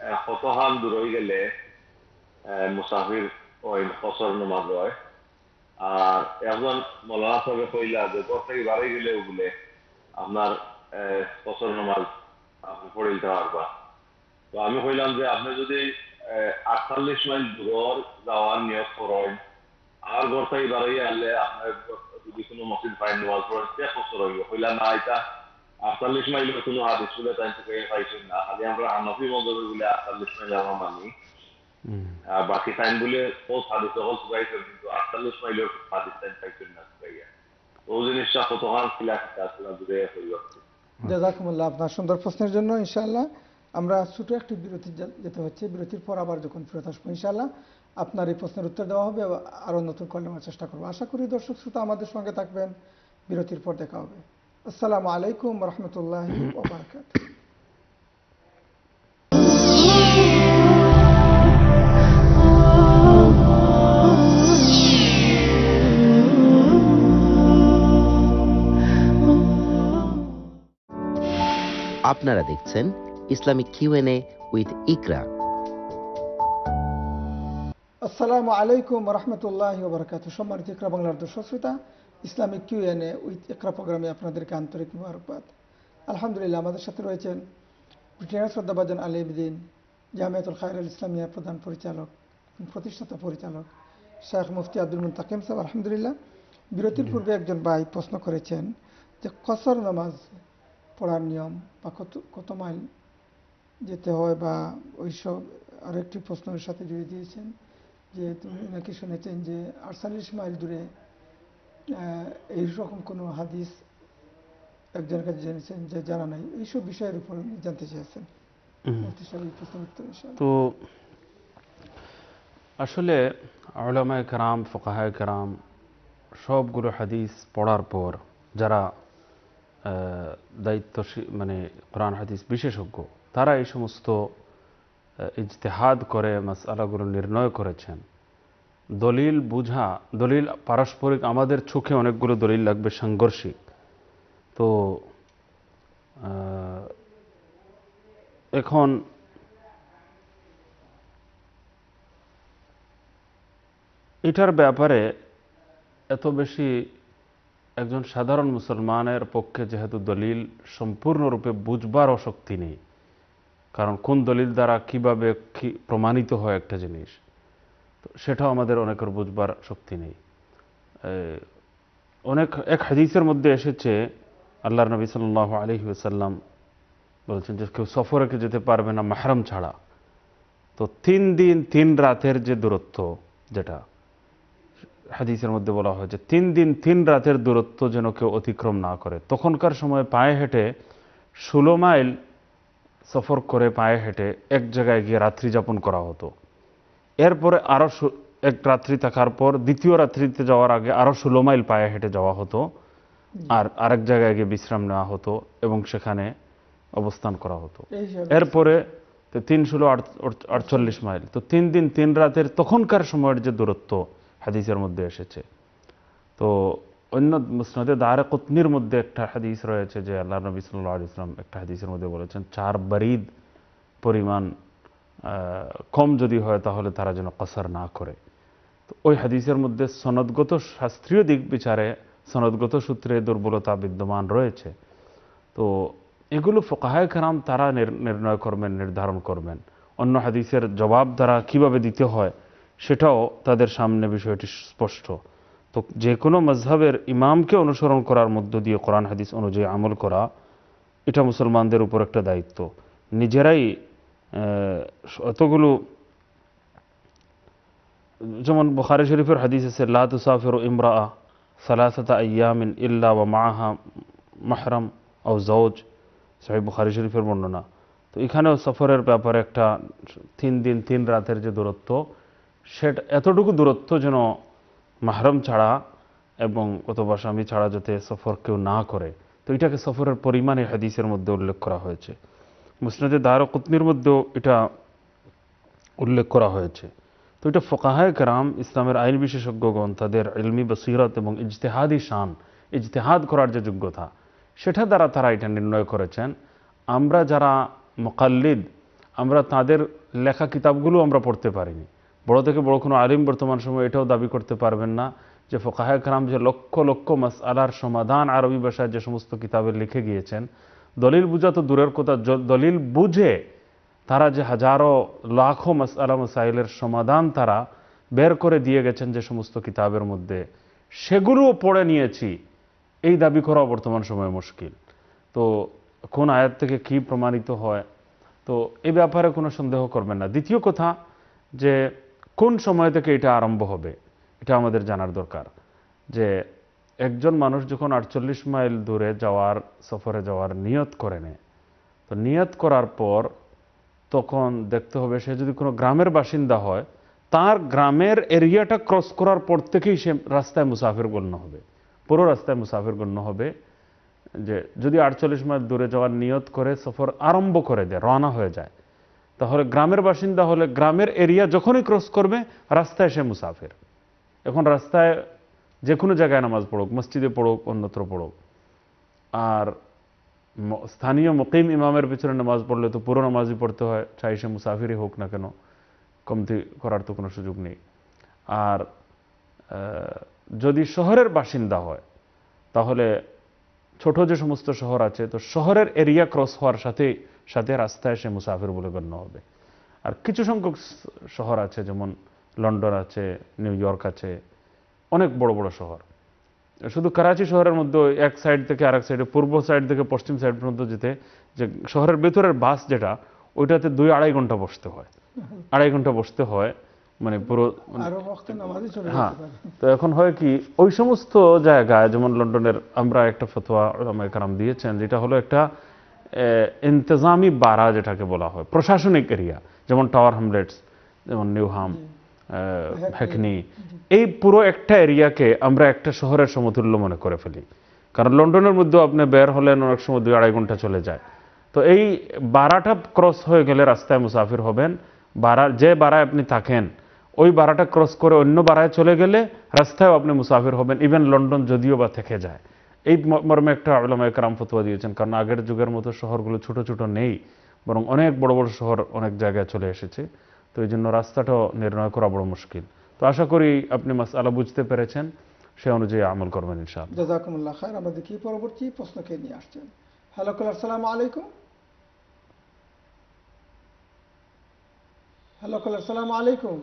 কতহান দূর হয়ে গেলে মুসাফির ওই কসর নামাজ হয়, আর একজন মৌলানা সাহেব কইলা যে ঘর থেকে বাড়ি গেলে বলে আপনার ফসল নামাজ আপনি পড়ে দিতে পারবা। তো আমি কইলাম যে আপনি যদি 48 মাইল দূর যাওয়ার নিয়ত করেন আর ঘর থেকে বাড়ি আনলে আপনার যদি কোনো মসজিদ পাই নামাজ পড়েন কে ফসল হইব। কইলা না, এটা 48 মাইলের কোনো হাদিস বলে তাই থেকে পাইছেন না, খালি আমরা হানফি মজহবে বলে 48 মাইল আমরা মানি, আর বাকি টাইম বলে বহুত হাদিস সকল শুকাইছেন, কিন্তু 48 মাইলের হাদিস টাইম পাইছেন না শুকাইয়া। তো ওই জিনিসটা কতখান খিলাফ আসলে দূরে হয়ে যাচ্ছে। জাযাকুমুল্লাহ আপনার সুন্দর প্রশ্নের জন্য। ইনশাআল্লাহ আমরা ছোট একটি বিরতি যেতে হচ্ছে, বিরতির পর আবার যখন ফেরত আসবো ইনশাআল্লাহ আপনার এই প্রশ্নের উত্তর দেওয়া হবে, আরও নতুন কল নেওয়ার চেষ্টা করবো। আশা করি দর্শক শ্রোতা আমাদের সঙ্গে থাকবেন। বিরতির পর দেখা হবে। আসসালামু আলাইকুম রহমতুল্লাহি ওয়া বারাকাতুহু। আপনারা দেখছেন ইসলামিক কিউএনএ উইথ ইকরা। আসসালামু আলাইকুম রহমতুল্লাহি ওয়া বারাকাতুহু। সম্মানিত ইকরা বাংলার দর্শক শ্রোতা, ইসলামিক কিউএনএ উইথ ইকরা প্রোগ্রামে আপনাদেরকে আন্তরিক মুবারকবাদ। আলহামদুলিল্লাহ আমাদের সাথে রয়েছেন ব্রিটেনের শ্রদ্ধাভাজন আলিমদ্দিন, জামিয়াতুল খায়র আল ইসলামিয়া প্রধান পরিচালক প্রতিষ্ঠাতা পরিচালক শেখ মুফতি আব্দুল মুন্তাকিম সাহেব। আলহামদুলিল্লাহ বিরতির পূর্বে একজন ভাই প্রশ্ন করেছেন যে কসর নামাজ পড়ার নিয়ম বা কত মাইল যেতে হয় বা ওইসব। আরেকটি প্রশ্নের সাথে জুড়ে দিয়েছেন যে তুমি নাকি শুনেছেন যে 48 মাইল দূরে এইরকম কোনো হাদিস একজনের কাছে জেনেছেন যে জানা নাই। এইসব বিষয়ের উপর জানতে চেয়েছেন। তো আসলে উলামায়ে কেরাম, ফুকাহায়ে কেরাম সবগুলো হাদিস পড়ার পর যারা দায়িত্বশীল মানে কোরআন হাদিস বিশেষজ্ঞ, তারা এই সমস্ত ইজতিহাদ করে মাসআলাগুলো নির্ণয় করেছেন। দলিল বুঝা, দলিল পারস্পরিক, আমাদের চোখে অনেকগুলো দলিল লাগবে সাংঘর্ষিক। তো এখন এটার ব্যাপারে এত বেশি একজন সাধারণ মুসলমানের পক্ষে যেহেতু দলিল সম্পূর্ণরূপে বুঝবারও শক্তি নেই, কারণ কোন দলিল দ্বারা কিভাবে প্রমাণিত হয় একটা জিনিস, তো সেটাও আমাদের অনেকের বুঝবার শক্তি নেই। এক হাদিসের মধ্যে এসেছে আল্লাহর নবী সাল্লাল্লাহু আলাইহি ওয়াসাল্লাম বলছেন যে কেউ সফরে যেতে পারবে না মাহরম ছাড়া। তো 3 দিন 3 রাতের যে দূরত্ব, যেটা হাদিসের মধ্যে বলা হয়েছে 3 দিন 3 রাতের দূরত্ব যেন কেউ অতিক্রম না করে। তখনকার সময় পায়ে হেঁটে 16 মাইল সফর করে পায়ে হেঁটে এক জায়গায় গিয়ে রাত্রি যাপন করা হতো। এরপরে আরও এক রাত্রি থাকার পর দ্বিতীয় রাত্রিতে যাওয়ার আগে আরও 16 মাইল পায়ে হেঁটে যাওয়া হতো, আর আরেক জায়গায় গিয়ে বিশ্রাম নেওয়া হতো এবং সেখানে অবস্থান করা হতো। এরপরে 348 মাইল, তো 3 দিন 3 রাতের তখনকার সময়ের যে দূরত্ব হাদিসের মধ্যে এসেছে। তো অন্য মুসনাদে দারকুতনির মধ্যে একটা হাদিস রয়েছে যে আল্লাহ নবী সাল্লাল্লাহু আলাইহি ওয়াসাল্লাম একটা হাদিসের মধ্যে বলেছেন 4 বারিদ পরিমাণ কম যদি হয় তাহলে তারা যেন কসর না করে। তো ওই হাদিসের মধ্যে সনদগত শাস্ত্রীয় দিক বিচারে সনদগত সূত্রে দুর্বলতা বিদ্যমান রয়েছে। তো এগুলো ফুকাহায়ে কেরাম তারা নির্ণয় করবেন, নির্ধারণ করবেন। অন্য হাদিসের জবাব দ্বারা কিভাবে দিতে হয় সেটাও তাদের সামনে বিষয়টি স্পষ্ট। তো যে কোনো মাযহাবের ইমামকে অনুসরণ করার মধ্য দিয়ে কোরআন হাদিস অনুযায়ী আমল করা, এটা মুসলমানদের উপর একটা দায়িত্ব। নিজেরাই এতগুলো, যেমন বুখারী শরীফের হাদিস আছে লা তুসাফিরু ইমরাআ সালাসাতা আইয়ামিন ইল্লা ওয়া মাআহা মাহরাম আও যাওজ, সহিহ বুখারী শরীফের বর্ণনা। তো এখানেও সফরের ব্যাপারে একটা 3 দিন 3 রাতের যে দূরত্ব, সেটা এতটুকু দূরত্ব যেন মাহরম ছাড়া এবং অথবা স্বামী ছাড়া যাতে সফর কেউ না করে। তো এটাকে সফরের পরিমাণে হাদিসের মধ্যে উল্লেখ করা হয়েছে। মুসনাদে দারকুতনির মধ্যেও এটা উল্লেখ করা হয়েছে। তো এটা ফুকাহায়ে কেরাম, ইসলামের আইন বিশেষজ্ঞগণ তাদের ইলমি বসিরত এবং ইজতিহাদি শান, ইজতিহাদ করার যে যোগ্যতা, সেটা দ্বারা তারা এটা নির্ণয় করেছেন। আমরা যারা মুকাল্লিদ, আমরা তাদের লেখা কিতাবগুলো আমরা পড়তে পারিনি। বড় থেকে বড় কোনো আলিম বর্তমান সময়ে এটাও দাবি করতে পারবেন না যে ফুকাহায়ে কেরাম যে লক্ষ লক্ষ মাসআলার সমাধান আরবি ভাষায় যে সমস্ত কিতাবে লিখে গিয়েছেন, দলিল বুঝা তো দূরের কথা, দলিল বুঝে তারা যে হাজারো লাখো মাসআলা মাসাইলের সমাধান তারা বের করে দিয়ে গেছেন যে সমস্ত কিতাবের মধ্যে, সেগুলোও পড়ে নিয়েছি, এই দাবি করা বর্তমান সময়ে মুশকিল। তো কোন আয়াত থেকে কি প্রমাণিত হয়, তো এই ব্যাপারে কোনো সন্দেহ করবেন না। দ্বিতীয় কথা, যে কোন সময় থেকে এটা আরম্ভ হবে এটা আমাদের জানার দরকার। যে একজন মানুষ যখন 48 মাইল দূরে যাওয়ার, সফরে যাওয়ার নিয়ত করে নেয়, তো নিয়ত করার পর তখন দেখতে হবে সে যদি কোনো গ্রামের বাসিন্দা হয়, তার গ্রামের এরিয়াটা ক্রস করার পর থেকেই সে রাস্তায় মুসাফির গণ্য হবে, পুরো রাস্তায় মুসাফির গণ্য হবে। যে যদি 48 মাইল দূরে যাওয়ার নিয়ত করে সফর আরম্ভ করে দেয়, রওনা হয়ে যায়, তাহলে গ্রামের বাসিন্দা হলে গ্রামের এরিয়া যখনই ক্রস করবে রাস্তায় সে মুসাফির। এখন রাস্তায় যে কোনো জায়গায় নামাজ পড়ুক, মসজিদে পড়ুক, অন্যত্র পড়ুক, আর স্থানীয় মুকিম ইমামের পিছনে নামাজ পড়লে তো পুরো নামাজই পড়তে হয়, চাই সে মুসাফিরই হোক না কেন, কমতি করার তো কোনো সুযোগ নেই। আর যদি শহরের বাসিন্দা হয়, তাহলে ছোট যে সমস্ত শহর আছে, তো শহরের এরিয়া ক্রস হওয়ার সাথে সাথে রাস্তায় সে মুসাফির বলে গণ্য হবে। আর কিছু সংখ্যক শহর আছে, যেমন লন্ডন আছে, নিউ ইয়র্ক আছে, অনেক বড় বড় শহর, শুধু করাচি শহরের মধ্যে এক সাইড থেকে আরেক সাইডে, পূর্ব সাইড থেকে পশ্চিম সাইড পর্যন্ত যেতে, যে শহরের ভেতরের বাস যেটা, ওইটাতে 2-2.5 ঘন্টা বসতে হয়, 2.5 ঘন্টা বসতে হয়, মানে পুরো। হ্যাঁ, তো এখন হয় কি, ওই সমস্ত জায়গায়, যেমন লন্ডনের আমরা একটা ফতোয়া উলামায়ে কেরাম দিয়েছেন, যেটা হলো একটা ইন্তেজামি বারা, যেটাকে বলা হয় প্রশাসনিক এরিয়া, যেমন টাওয়ার হ্যামলেটস, যেমন নিউহাম, হ্যাকনি, এই পুরো একটা এরিয়াকে আমরা একটা শহরের সমতুল্য মনে করে ফেলি। কারণ লন্ডনের মধ্যেও আপনি বের হলেন অনেক সময় 2-2.5 ঘন্টা চলে যায়। তো এই বারাটা ক্রস হয়ে গেলে রাস্তায় মুসাফির হবেন, যে বারায় আপনি থাকেন ওই বারাটা ক্রস করে অন্য বারায় চলে গেলে রাস্তায় আপনি মুসাফির হবেন, ইভেন লন্ডন যদিও বা থেকে যায়। এই মর্মে একটা উলামায়ে কেরাম ফতোয়া দিয়েছেন। কারণ আগের যুগের মতো শহরগুলো ছোট ছোট নেই, বরং অনেক বড় বড় শহর অনেক জায়গায় চলে এসেছে। তো এই জন্য রাস্তাটাও নির্ণয় করা বড় মুশকিল। তো আশা করি আপনি মাসআলা বুঝতে পেরেছেন, সে অনুযায়ী আমল করবেন ইনশাআল্লাহ। জাযাকুমুল্লাহ খাইর। আমরা দেখি পরবর্তী প্রশ্নকে নিয়ে আসছেন। হ্যালো কলার, আসসালামু আলাইকুম। হ্যালো কলার, আসসালামু আলাইকুম।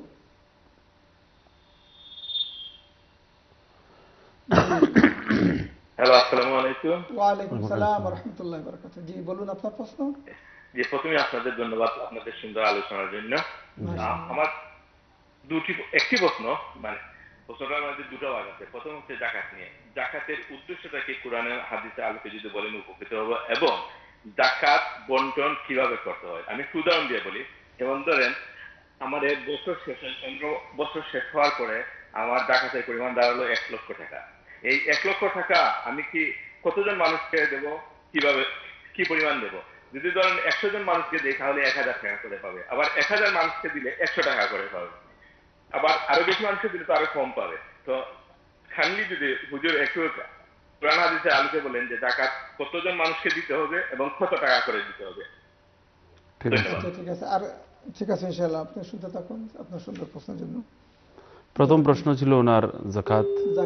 হ্যালো, আসসালামু আলাইকুম। ওয়ালাইকুম সালাম ওয়া রাহমাতুল্লাহি ওয়া বারাকাতুহু। জি বলুন আপনার প্রশ্ন। জি, প্রথমে আপনাদের ধন্যবাদ আপনাদের সুন্দর আলোচনার জন্য। আমার একটি প্রশ্ন, মানে প্রশ্নটার মধ্যে দুটো ভাগ আছে। প্রথম হচ্ছে জাকাত নিয়ে। জাকাতের উদ্দেশ্যটা কি কোরআনের হাদিসের আলোকে যদি বলেন উপকৃত হব, এবং জাকাত বন্টন কিভাবে করতে হয়। আমি একটু উদাহরণ দিয়ে বলি। যেমন ধরেন, আমাদের বছর শেষে 15 বছর শেষ হওয়ার পরে আমার জাকাতের পরিমাণ দাঁড়ালো 1 লক্ষ টাকা। এই 1 লক্ষ টাকা আমি কি কতজন মানুষকে দেব, কিভাবে, কি পরিমাণ দেব? যদি ধরেন 100 জন মানুষকে দিই, তাহলে 1000 টাকা করে পাবে। আবার 1000 মানুষকে দিলে 100 টাকা করে পাবে। আবার আরো বেশি মানুষকে দিলে তো আরো কম পাবে। তো খালি যদি হুজুর একটু কোরআন হাদিসের আলোকে বলেন যে জাকাত কতজন মানুষকে দিতে হবে এবং কত টাকা করে দিতে হবে। ঠিক আছে, আর ঠিক আছে ইনশাআল্লাহ। আপনি শুনতে থাকুন আপনার সুন্দর প্রশ্নের জন্য। প্রথম প্রশ্ন ছিল ওনার জাকাত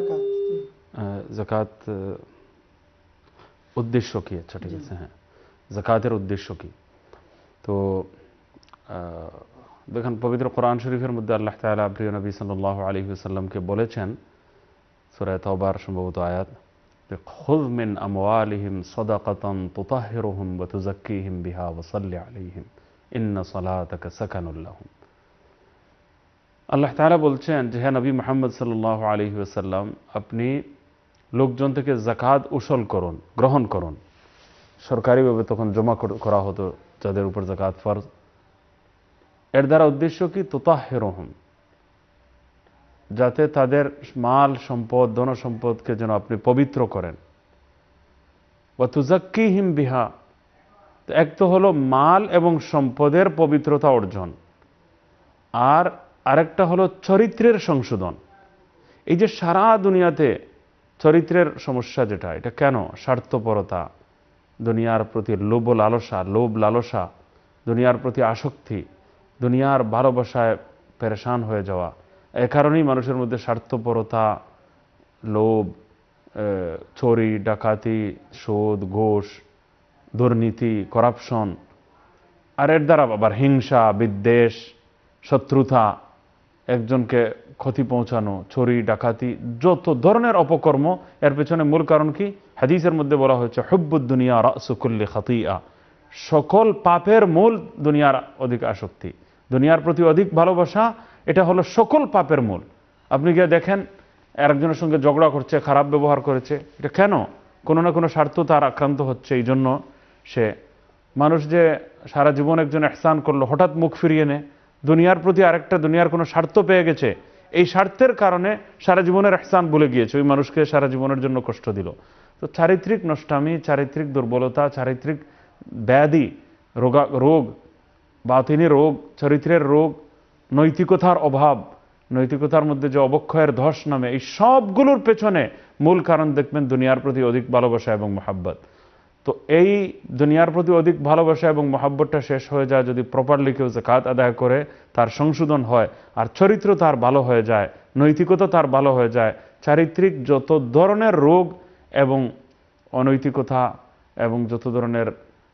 উদ্দেশ্য কি। আচ্ছা, ঠিক আছে। হ্যাঁ, জাকাতের উদ্দেশ্য কি। তো দেখেন, পবিত্র কোরআন শরীফের মধ্যে আল্লাহ তাআলা প্রিয় নবী সাল্লাল্লাহু আলাইহি ওয়াসাল্লামকে বলেছেন, সূরা তাওবার সম্ভবত আয়াত, যে খুয মিন আমওয়ালিহিম সাদাকাতান তুতাহহিরুহুম ওয়া তুযাক্কিহিম বিহা ওয়া সাল্লি আলাইহিম ইন্না সালাতাকা সাকানুল লাহুম। আল্লাহ তাআলা বলছেন যে হে নবী মুহাম্মদ সাল্লাল্লাহু আলাইহি ওয়াসাল্লাম, আপনি লোকজন থেকে যাকাত উসুল করুন, গ্রহণ করুন। সরকারিভাবে তখন জমা করা হতো যাদের উপর যাকাত ফরজ। এর দ্বারা উদ্দেশ্য কি? তুতাহহিরুহুম, যাতে তাদের মাল সম্পদ, ধন সম্পদকে যেন আপনি পবিত্র করেন। ওয়া তুযাক্কিহিম বিহা, এক তো হলো মাল এবং সম্পদের পবিত্রতা অর্জন, আর আরেকটা হলো চরিত্রের সংশোধন। এই যে সারা দুনিয়াতে চরিত্রের সমস্যা যেটা, এটা কেন? স্বার্থপরতা, দুনিয়ার প্রতি লোভ লালসা, দুনিয়ার প্রতি আসক্তি, দুনিয়ার ভালোবাসায় পেরেশান হয়ে যাওয়া। এ কারণেই মানুষের মধ্যে স্বার্থপরতা লোভ, চুরি, ডাকাতি, সুদ, ঘুষ, দুর্নীতি, করাপশন, আর এর দ্বারা আবার হিংসা, বিদ্বেষ, শত্রুতা, একজনকে ক্ষতি পৌঁছানো, চুরি, ডাকাতি, যত ধরনের অপকর্ম, এর পেছনে মূল কারণ কি? হাদিসের মধ্যে বলা হয়েছে হুব্বুদ দুনিয়া রাসু কুল্লি খাতিয়া, সকল পাপের মূল দুনিয়ার অধিক আসক্তি, দুনিয়ার প্রতি অধিক ভালোবাসা, এটা হলো সকল পাপের মূল। আপনি গিয়ে দেখেন আরেকজনের সঙ্গে ঝগড়া করছে, খারাপ ব্যবহার করেছে, এটা কেন? কোনো না কোনো স্বার্থ তার আক্রান্ত হচ্ছে। এই জন্য সে মানুষ যে সারা জীবন একজন ইহসান করলো, হঠাৎ মুখ ফিরিয়ে নেয়, দুনিয়ার প্রতি আরেকটা দুনিয়ার কোনো স্বার্থ পেয়ে গেছে, এই স্বার্থের কারণে সারা জীবনের ইহসান ভুলে গিয়েছে, ওই মানুষকে সারা জীবনের জন্য কষ্ট দিল। তো চারিত্রিক নষ্টামি, চারিত্রিক দুর্বলতা, চারিত্রিক ব্যাধি, রোগ, বাতিনি রোগ, চরিত্রের রোগ, নৈতিকতার অভাব, নৈতিকতার মধ্যে যে অবক্ষয়ের ধস নামে, এই সবগুলোর পেছনে মূল কারণ দেখবেন দুনিয়ার প্রতি অধিক ভালোবাসা এবং মোহাব্বত। তো এই দুনিয়ার প্রতি অধিক ভালোবাসা এবং মহাব্বতটা শেষ হয়ে যায় যদি প্রপারলি কেউ যাকাত আদায় করে, তার সংশোধন হয়, আর চরিত্র তার ভালো হয়ে যায়, নৈতিকতা তার ভালো হয়ে যায়, চারিত্রিক যত ধরনের রোগ এবং অনৈতিকতা এবং যত ধরনের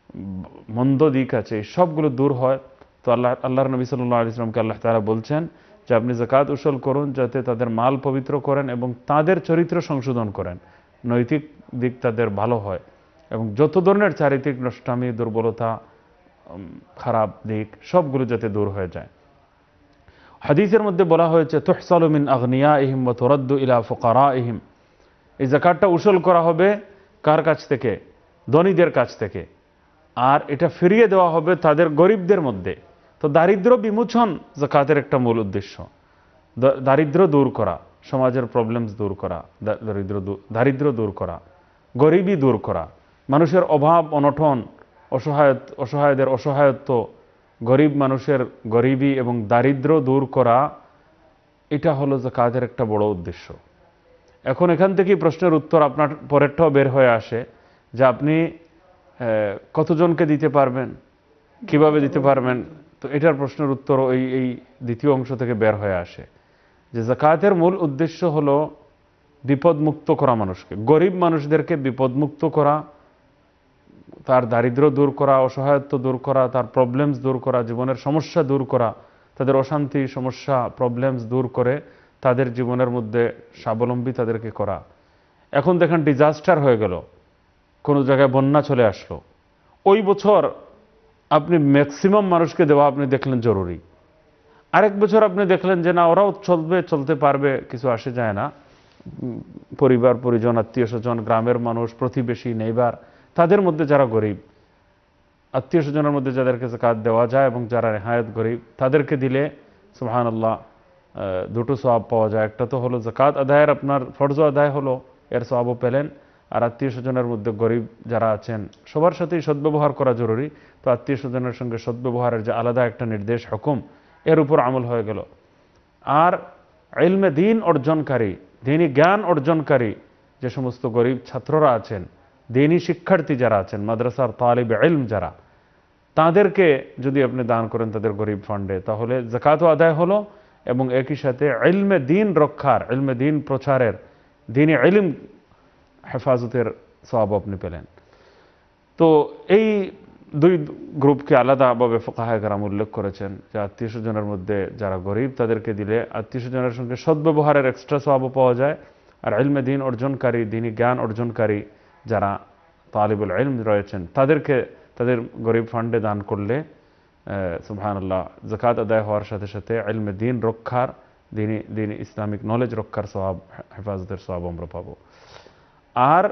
মন্দ দিক আছে সবগুলো দূর হয়। তো আল্লাহর নবী সাল্লাল্লাহু আলাইহি ওয়াসাল্লামকে আল্লাহ তাআলা বলছেন যে আপনি যাকাত উসুল করুন যাতে তাদের মাল পবিত্র করেন এবং তাদের চরিত্র সংশোধন করেন, নৈতিক দিক তাদের ভালো হয় এবং যত ধরনের চারিত্রিক নষ্টামি, দুর্বলতা, খারাপ দিক সবগুলো যাতে দূর হয়ে যায়। হাদিসের মধ্যে বলা হয়েছে তুহসালু মিন আগনিয়াইহিম ওয়া তুরাদ্দু ইলা ফুকারাইহিম, এই যাকাতটা উসুল করা হবে কার কাছ থেকে? ধনীদের কাছ থেকে, আর এটা ফিরিয়ে দেওয়া হবে তাদের গরিবদের মধ্যে। তো দারিদ্র বিমোচন যাকাতের একটা মূল উদ্দেশ্য, দারিদ্র দূর করা, সমাজের প্রবলেমস দূর করা, দারিদ্র দূর করা, গরিবী দূর করা, মানুষের অভাব অনটন, অসহায়দের অসহায়ত্ব, গরিব মানুষের গরিবী এবং দারিদ্র দূর করা, এটা হলো যাকাতের একটা বড় উদ্দেশ্য। এখন এখান থেকেই প্রশ্নের উত্তর আপনার পরেরটাও বের হয়ে আসে যে আপনি কতজনকে দিতে পারবেন, কিভাবে দিতে পারবেন। তো এটার প্রশ্নের উত্তর এই দ্বিতীয় অংশ থেকে বের হয়ে আসে যে যাকাতের মূল উদ্দেশ্য হলো বিপদমুক্ত করা মানুষকে, গরিব মানুষদেরকে বিপদমুক্ত করা, তার দারিদ্র দূর করা, অসহায়ত্ব দূর করা, তার প্রবলেমস দূর করা, জীবনের সমস্যা দূর করা, তাদের অশান্তি, সমস্যা, প্রবলেমস দূর করে তাদের জীবনের মধ্যে স্বাবলম্বী তাদেরকে করা। এখন দেখেন ডিজাস্টার হয়ে গেল, কোনো জায়গায় বন্যা চলে আসলো, ওই বছর আপনি ম্যাক্সিমাম মানুষকে দেওয়া আপনি দেখলেন জরুরি, আরেক বছর আপনি দেখলেন যে না ওরাও চলতে পারবে, কিছু আসে যায় না, পরিবার পরিজন, আত্মীয় স্বজন, গ্রামের মানুষ, প্রতিবেশী, নেইবার, তাদের মধ্যে যারা গরিব, আত্মীয় স্বজনের মধ্যে যাদেরকে যাকাত দেওয়া যায় এবং যারা নেহায়েত গরিব, তাদেরকে দিলে সুবহানাল্লাহ দুটো সওয়াব পাওয়া যায়। একটা তো হলো যাকাত আদায়ের আপনার ফরজ আদায় হলো, এর সওয়াবও পেলেন, আর আত্মীয় স্বজনের মধ্যে গরিব যারা আছেন সবার সাথেই সদ্ব্যবহার করা জরুরি, তো আত্মীয় স্বজনের সঙ্গে সদ্ব্যবহারের যে আলাদা একটা নির্দেশ, হুকুম, এর উপর আমল হয়ে গেল। আর ইলমে দ্বীন অর্জনকারী, দ্বীনি জ্ঞান অর্জনকারী যে সমস্ত গরিব ছাত্ররা আছেন, দ্বীনি শিক্ষার্থী যারা আছেন, মাদ্রাসার তালিবে ইলম যারা, তাদেরকে যদি আপনি দান করেন তাদের গরিব ফান্ডে, তাহলে যাকাতও আদায় হলো এবং একই সাথে ইলমে দ্বীন রক্ষার, ইলমে দ্বীন প্রচারের, দ্বীনি ইলম হেফাজতের সওয়াব আপনি পেলেন। তো এই দুই গ্রুপকে আলাদাভাবে ফুকাহায়ে কেরাম উল্লেখ করেছেন যে আত্মীয় স্বজনের মধ্যে যারা গরিব তাদেরকে দিলে আত্মীয় স্বজনের সঙ্গে সদ্ব্যবহারের এক্সট্রা সওয়াবও পাওয়া যায়, আর ইলমে দ্বীন অর্জনকারী, দ্বীনি জ্ঞান অর্জনকারী যারা তালিবুল ইলম রয়েছেন তাদেরকে তাদের গরিব ফান্ডে দান করলে সুবহানাল্লাহ যাকাত আদায় হওয়ার সাথে সাথে ইলমে দ্বীন রক্ষার, দ্বীনি ইসলামিক নলেজ রক্ষার সওয়াব, হেফাজতের সওয়াব আমরা পাবো। আর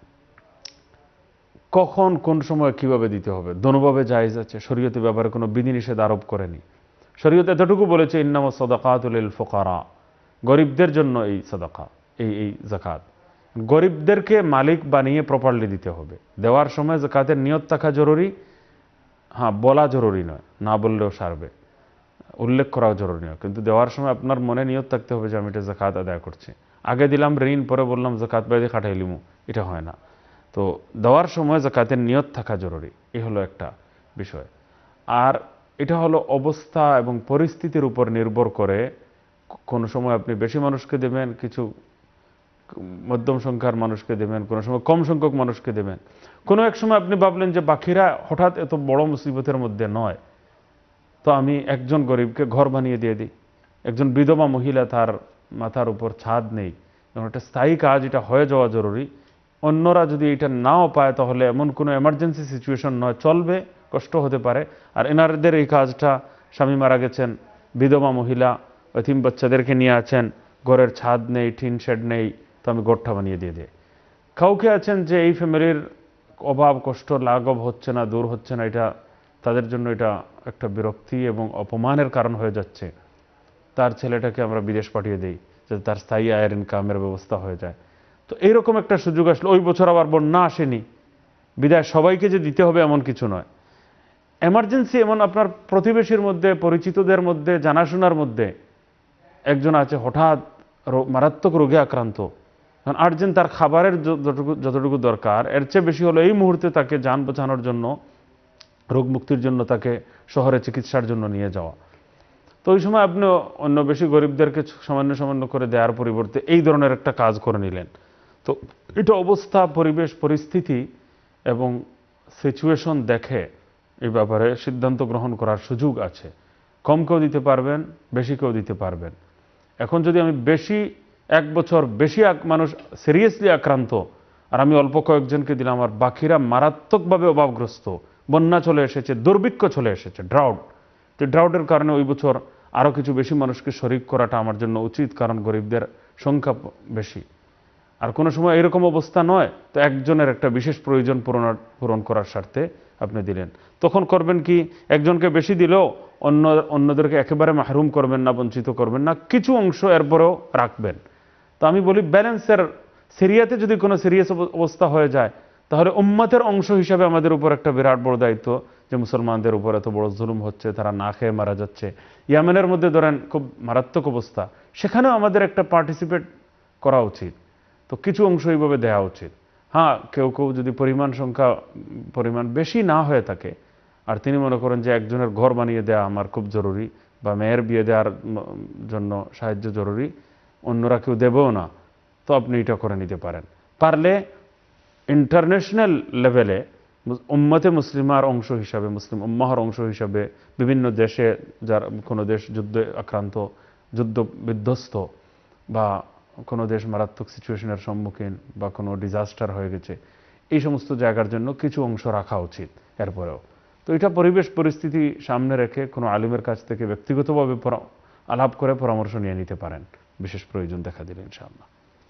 কখন, কোন সময়, কিভাবে দিতে হবে, দোনোভাবে জায়েজ আছে, শরীয়তে ব্যাপারে কোনো বিধিনিষেধ আরোপ করেনি। শরীয়ত এতটুকু বলেছে ইন্নামাস সাদাকাতু লিল ফুকারা, গরিবদের জন্য এই সাদাকা, এই যাকাত, গরিবদেরকে মালিক বানিয়ে প্রপারলি দিতে হবে। দেওয়ার সময় যাকাতের নিয়ত থাকা জরুরি, হ্যাঁ বলা জরুরি নয়, না বললেও সারবে, উল্লেখ করাও জরুরি নয়, কিন্তু দেওয়ার সময় আপনার মনে নিয়ত থাকতে হবে যে আমি এটা যাকাত আদায় করছি। আগে দিলাম ঋণ, পরে বললাম যাকাত বাইরে খাটাইলিমু, এটা হয় না। তো দেওয়ার সময় যাকাতের নিয়ত থাকা জরুরি, এই হলো একটা বিষয়। আর এটা হলো অবস্থা এবং পরিস্থিতির উপর নির্ভর করে, কোন সময় আপনি বেশি মানুষকে দেবেন, কিছু মধ্যম সংখ্যার মানুষকে দেবেন, কোনো সময় কম সংখ্যক মানুষকে দেবেন। কোনো এক সময় আপনি ভাবলেন যে বাকিরা হঠাৎ এত বড় মুসিবতের মধ্যে নয়, তো আমি একজন গরিবকে ঘর বানিয়ে দিয়ে দিই। একজন বিধবা মহিলা, তার মাথার উপর ছাদ নেই, এবং একটা স্থায়ী কাজ, এটা হয়ে যাওয়া জরুরি। অন্যরা যদি এটা নাও পায় তাহলে এমন কোনো এমার্জেন্সি সিচুয়েশন নয়, চলবে, কষ্ট হতে পারে। আর এনারদের এই কাজটা, স্বামী মারা গেছেন, বিধবা মহিলা এতিম বাচ্চাদেরকে নিয়ে আছেন, ঘরের ছাদ নেই, টিন শেড নেই, তো আমি ঘরটা বানিয়ে দিয়ে দিই। কাউকে আছেন যে এই ফ্যামিলির অভাব কষ্ট লাঘব হচ্ছে না, দূর হচ্ছে না, এটা তাদের জন্য এটা একটা বিরক্তি এবং অপমানের কারণ হয়ে যাচ্ছে, তার ছেলেটাকে আমরা বিদেশ পাঠিয়ে দিই যাতে তার স্থায়ী আয়ের ইনকামের ব্যবস্থা হয়ে যায়। তো এইরকম একটা সুযোগ আসলে, ওই বছর আবার বন্যা আসেনি বিদায় সবাইকে যে দিতে হবে এমন কিছু নয়। এমার্জেন্সি এমন আপনার প্রতিবেশীর মধ্যে, পরিচিতদের মধ্যে, জানাশোনার মধ্যে একজন আছে হঠাৎ মারাত্মক রোগে আক্রান্ত, কারণ আর্জেন্ট তার খাবারের যতটুকু দরকার এর চেয়ে বেশি হলো এই মুহূর্তে তাকে যান বাঁচানোর জন্য, রোগ মুক্তির জন্য তাকে শহরে চিকিৎসার জন্য নিয়ে যাওয়া। তো ওই সময় আপনি অন্য বেশি গরিবদেরকে সামান্য সামান্য করে দেওয়ার পরিবর্তে এই ধরনের একটা কাজ করে নিলেন। তো এটা অবস্থা, পরিবেশ, পরিস্থিতি এবং সিচুয়েশন দেখে এই ব্যাপারে সিদ্ধান্ত গ্রহণ করার সুযোগ আছে। কম কেউ দিতে পারবেন, বেশি কেউ দিতে পারবেন। এখন যদি আমি বেশি, এক বছর বেশি মানুষ সিরিয়াসলি আক্রান্ত আর আমি অল্প কয়েকজনকে দিলাম, আর বাকিরা মারাত্মকভাবে অভাবগ্রস্ত, বন্যা চলে এসেছে, দুর্ভিক্ষ চলে এসেছে, ড্রাউট, যে ড্রাউটের কারণে ওই বছর আরও কিছু বেশি মানুষকে শরিক করাটা আমার জন্য উচিত, কারণ গরিবদের সংখ্যা বেশি। আর কোনো সময় এরকম অবস্থা নয়, তো একজনের একটা বিশেষ প্রয়োজন পূরণ করার স্বার্থে আপনি দিলেন। তখন করবেন কি, একজনকে বেশি দিলেও অন্যদেরকে একেবারে মাহরুম করবেন না, বঞ্চিত করবেন না, কিছু অংশ এরপরেও রাখবেন। তো আমি বলি ব্যালেন্সের, সিরিয়াতে যদি কোনো সিরিয়াস অবস্থা হয়ে যায় তাহলে উম্মতের অংশ হিসাবে আমাদের উপর একটা বিরাট বড় দায়িত্ব, যে মুসলমানদের উপর এত বড় জুলুম হচ্ছে, তারা না খেয়ে মারা যাচ্ছে। ইয়ামেনের মধ্যে ধরেন খুব মারাত্মক অবস্থা, সেখানেও আমাদের একটা পার্টিসিপেট করা উচিত। তো কিছু অংশ এইভাবে দেওয়া উচিত। হ্যাঁ, কেউ কেউ যদি পরিমাণ বেশি না হয়ে থাকে, আর তিনি মনে করেন যে একজনের ঘর বানিয়ে দেওয়া আমার খুব জরুরি, বা মেয়ের বিয়ে দেওয়ার জন্য সাহায্য জরুরি, অন্যরা কেউ দেবেও না, তো আপনি এটা করে নিতে পারেন। পারলে ইন্টারন্যাশনাল লেভেলে উম্মতে মুসলিমার অংশ হিসাবে, মুসলিম উম্মাহর অংশ হিসাবে বিভিন্ন দেশে, যার কোনো দেশ যুদ্ধে আক্রান্ত, যুদ্ধ বিধ্বস্ত, বা কোনো দেশ মারাত্মক সিচুয়েশনের সম্মুখীন, বা কোনো ডিজাস্টার হয়ে গেছে, এই সমস্ত জায়গার জন্য কিছু অংশ রাখা উচিত এরপরেও। তো এটা পরিবেশ পরিস্থিতি সামনে রেখে কোনো আলিমের কাছ থেকে ব্যক্তিগতভাবে আলাপ করে পরামর্শ নিয়ে নিতে পারেন, বিশেষ প্রয়োজন দেখা দিলে ইনশাআল্লাহ।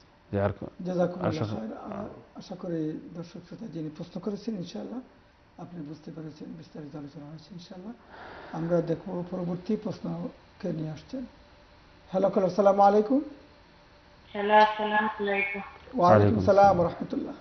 আশা করি দর্শক শ্রোতা যিনি প্রশ্ন করেছেন ইনশাআল্লাহ আপনি বুঝতে পেরেছেন, বিস্তারিত আলোচনা হয়েছে ইনশাআল্লাহ। আমরা দেখব পরবর্তী প্রশ্নকে নিয়ে আসছেন। হ্যালো, আসসালামু আলাইকুম। হ্যালো, আসসালামু আলাইকুম। ওয়া আলাইকুম আসসালাম ওয়া রাহমাতুল্লাহ।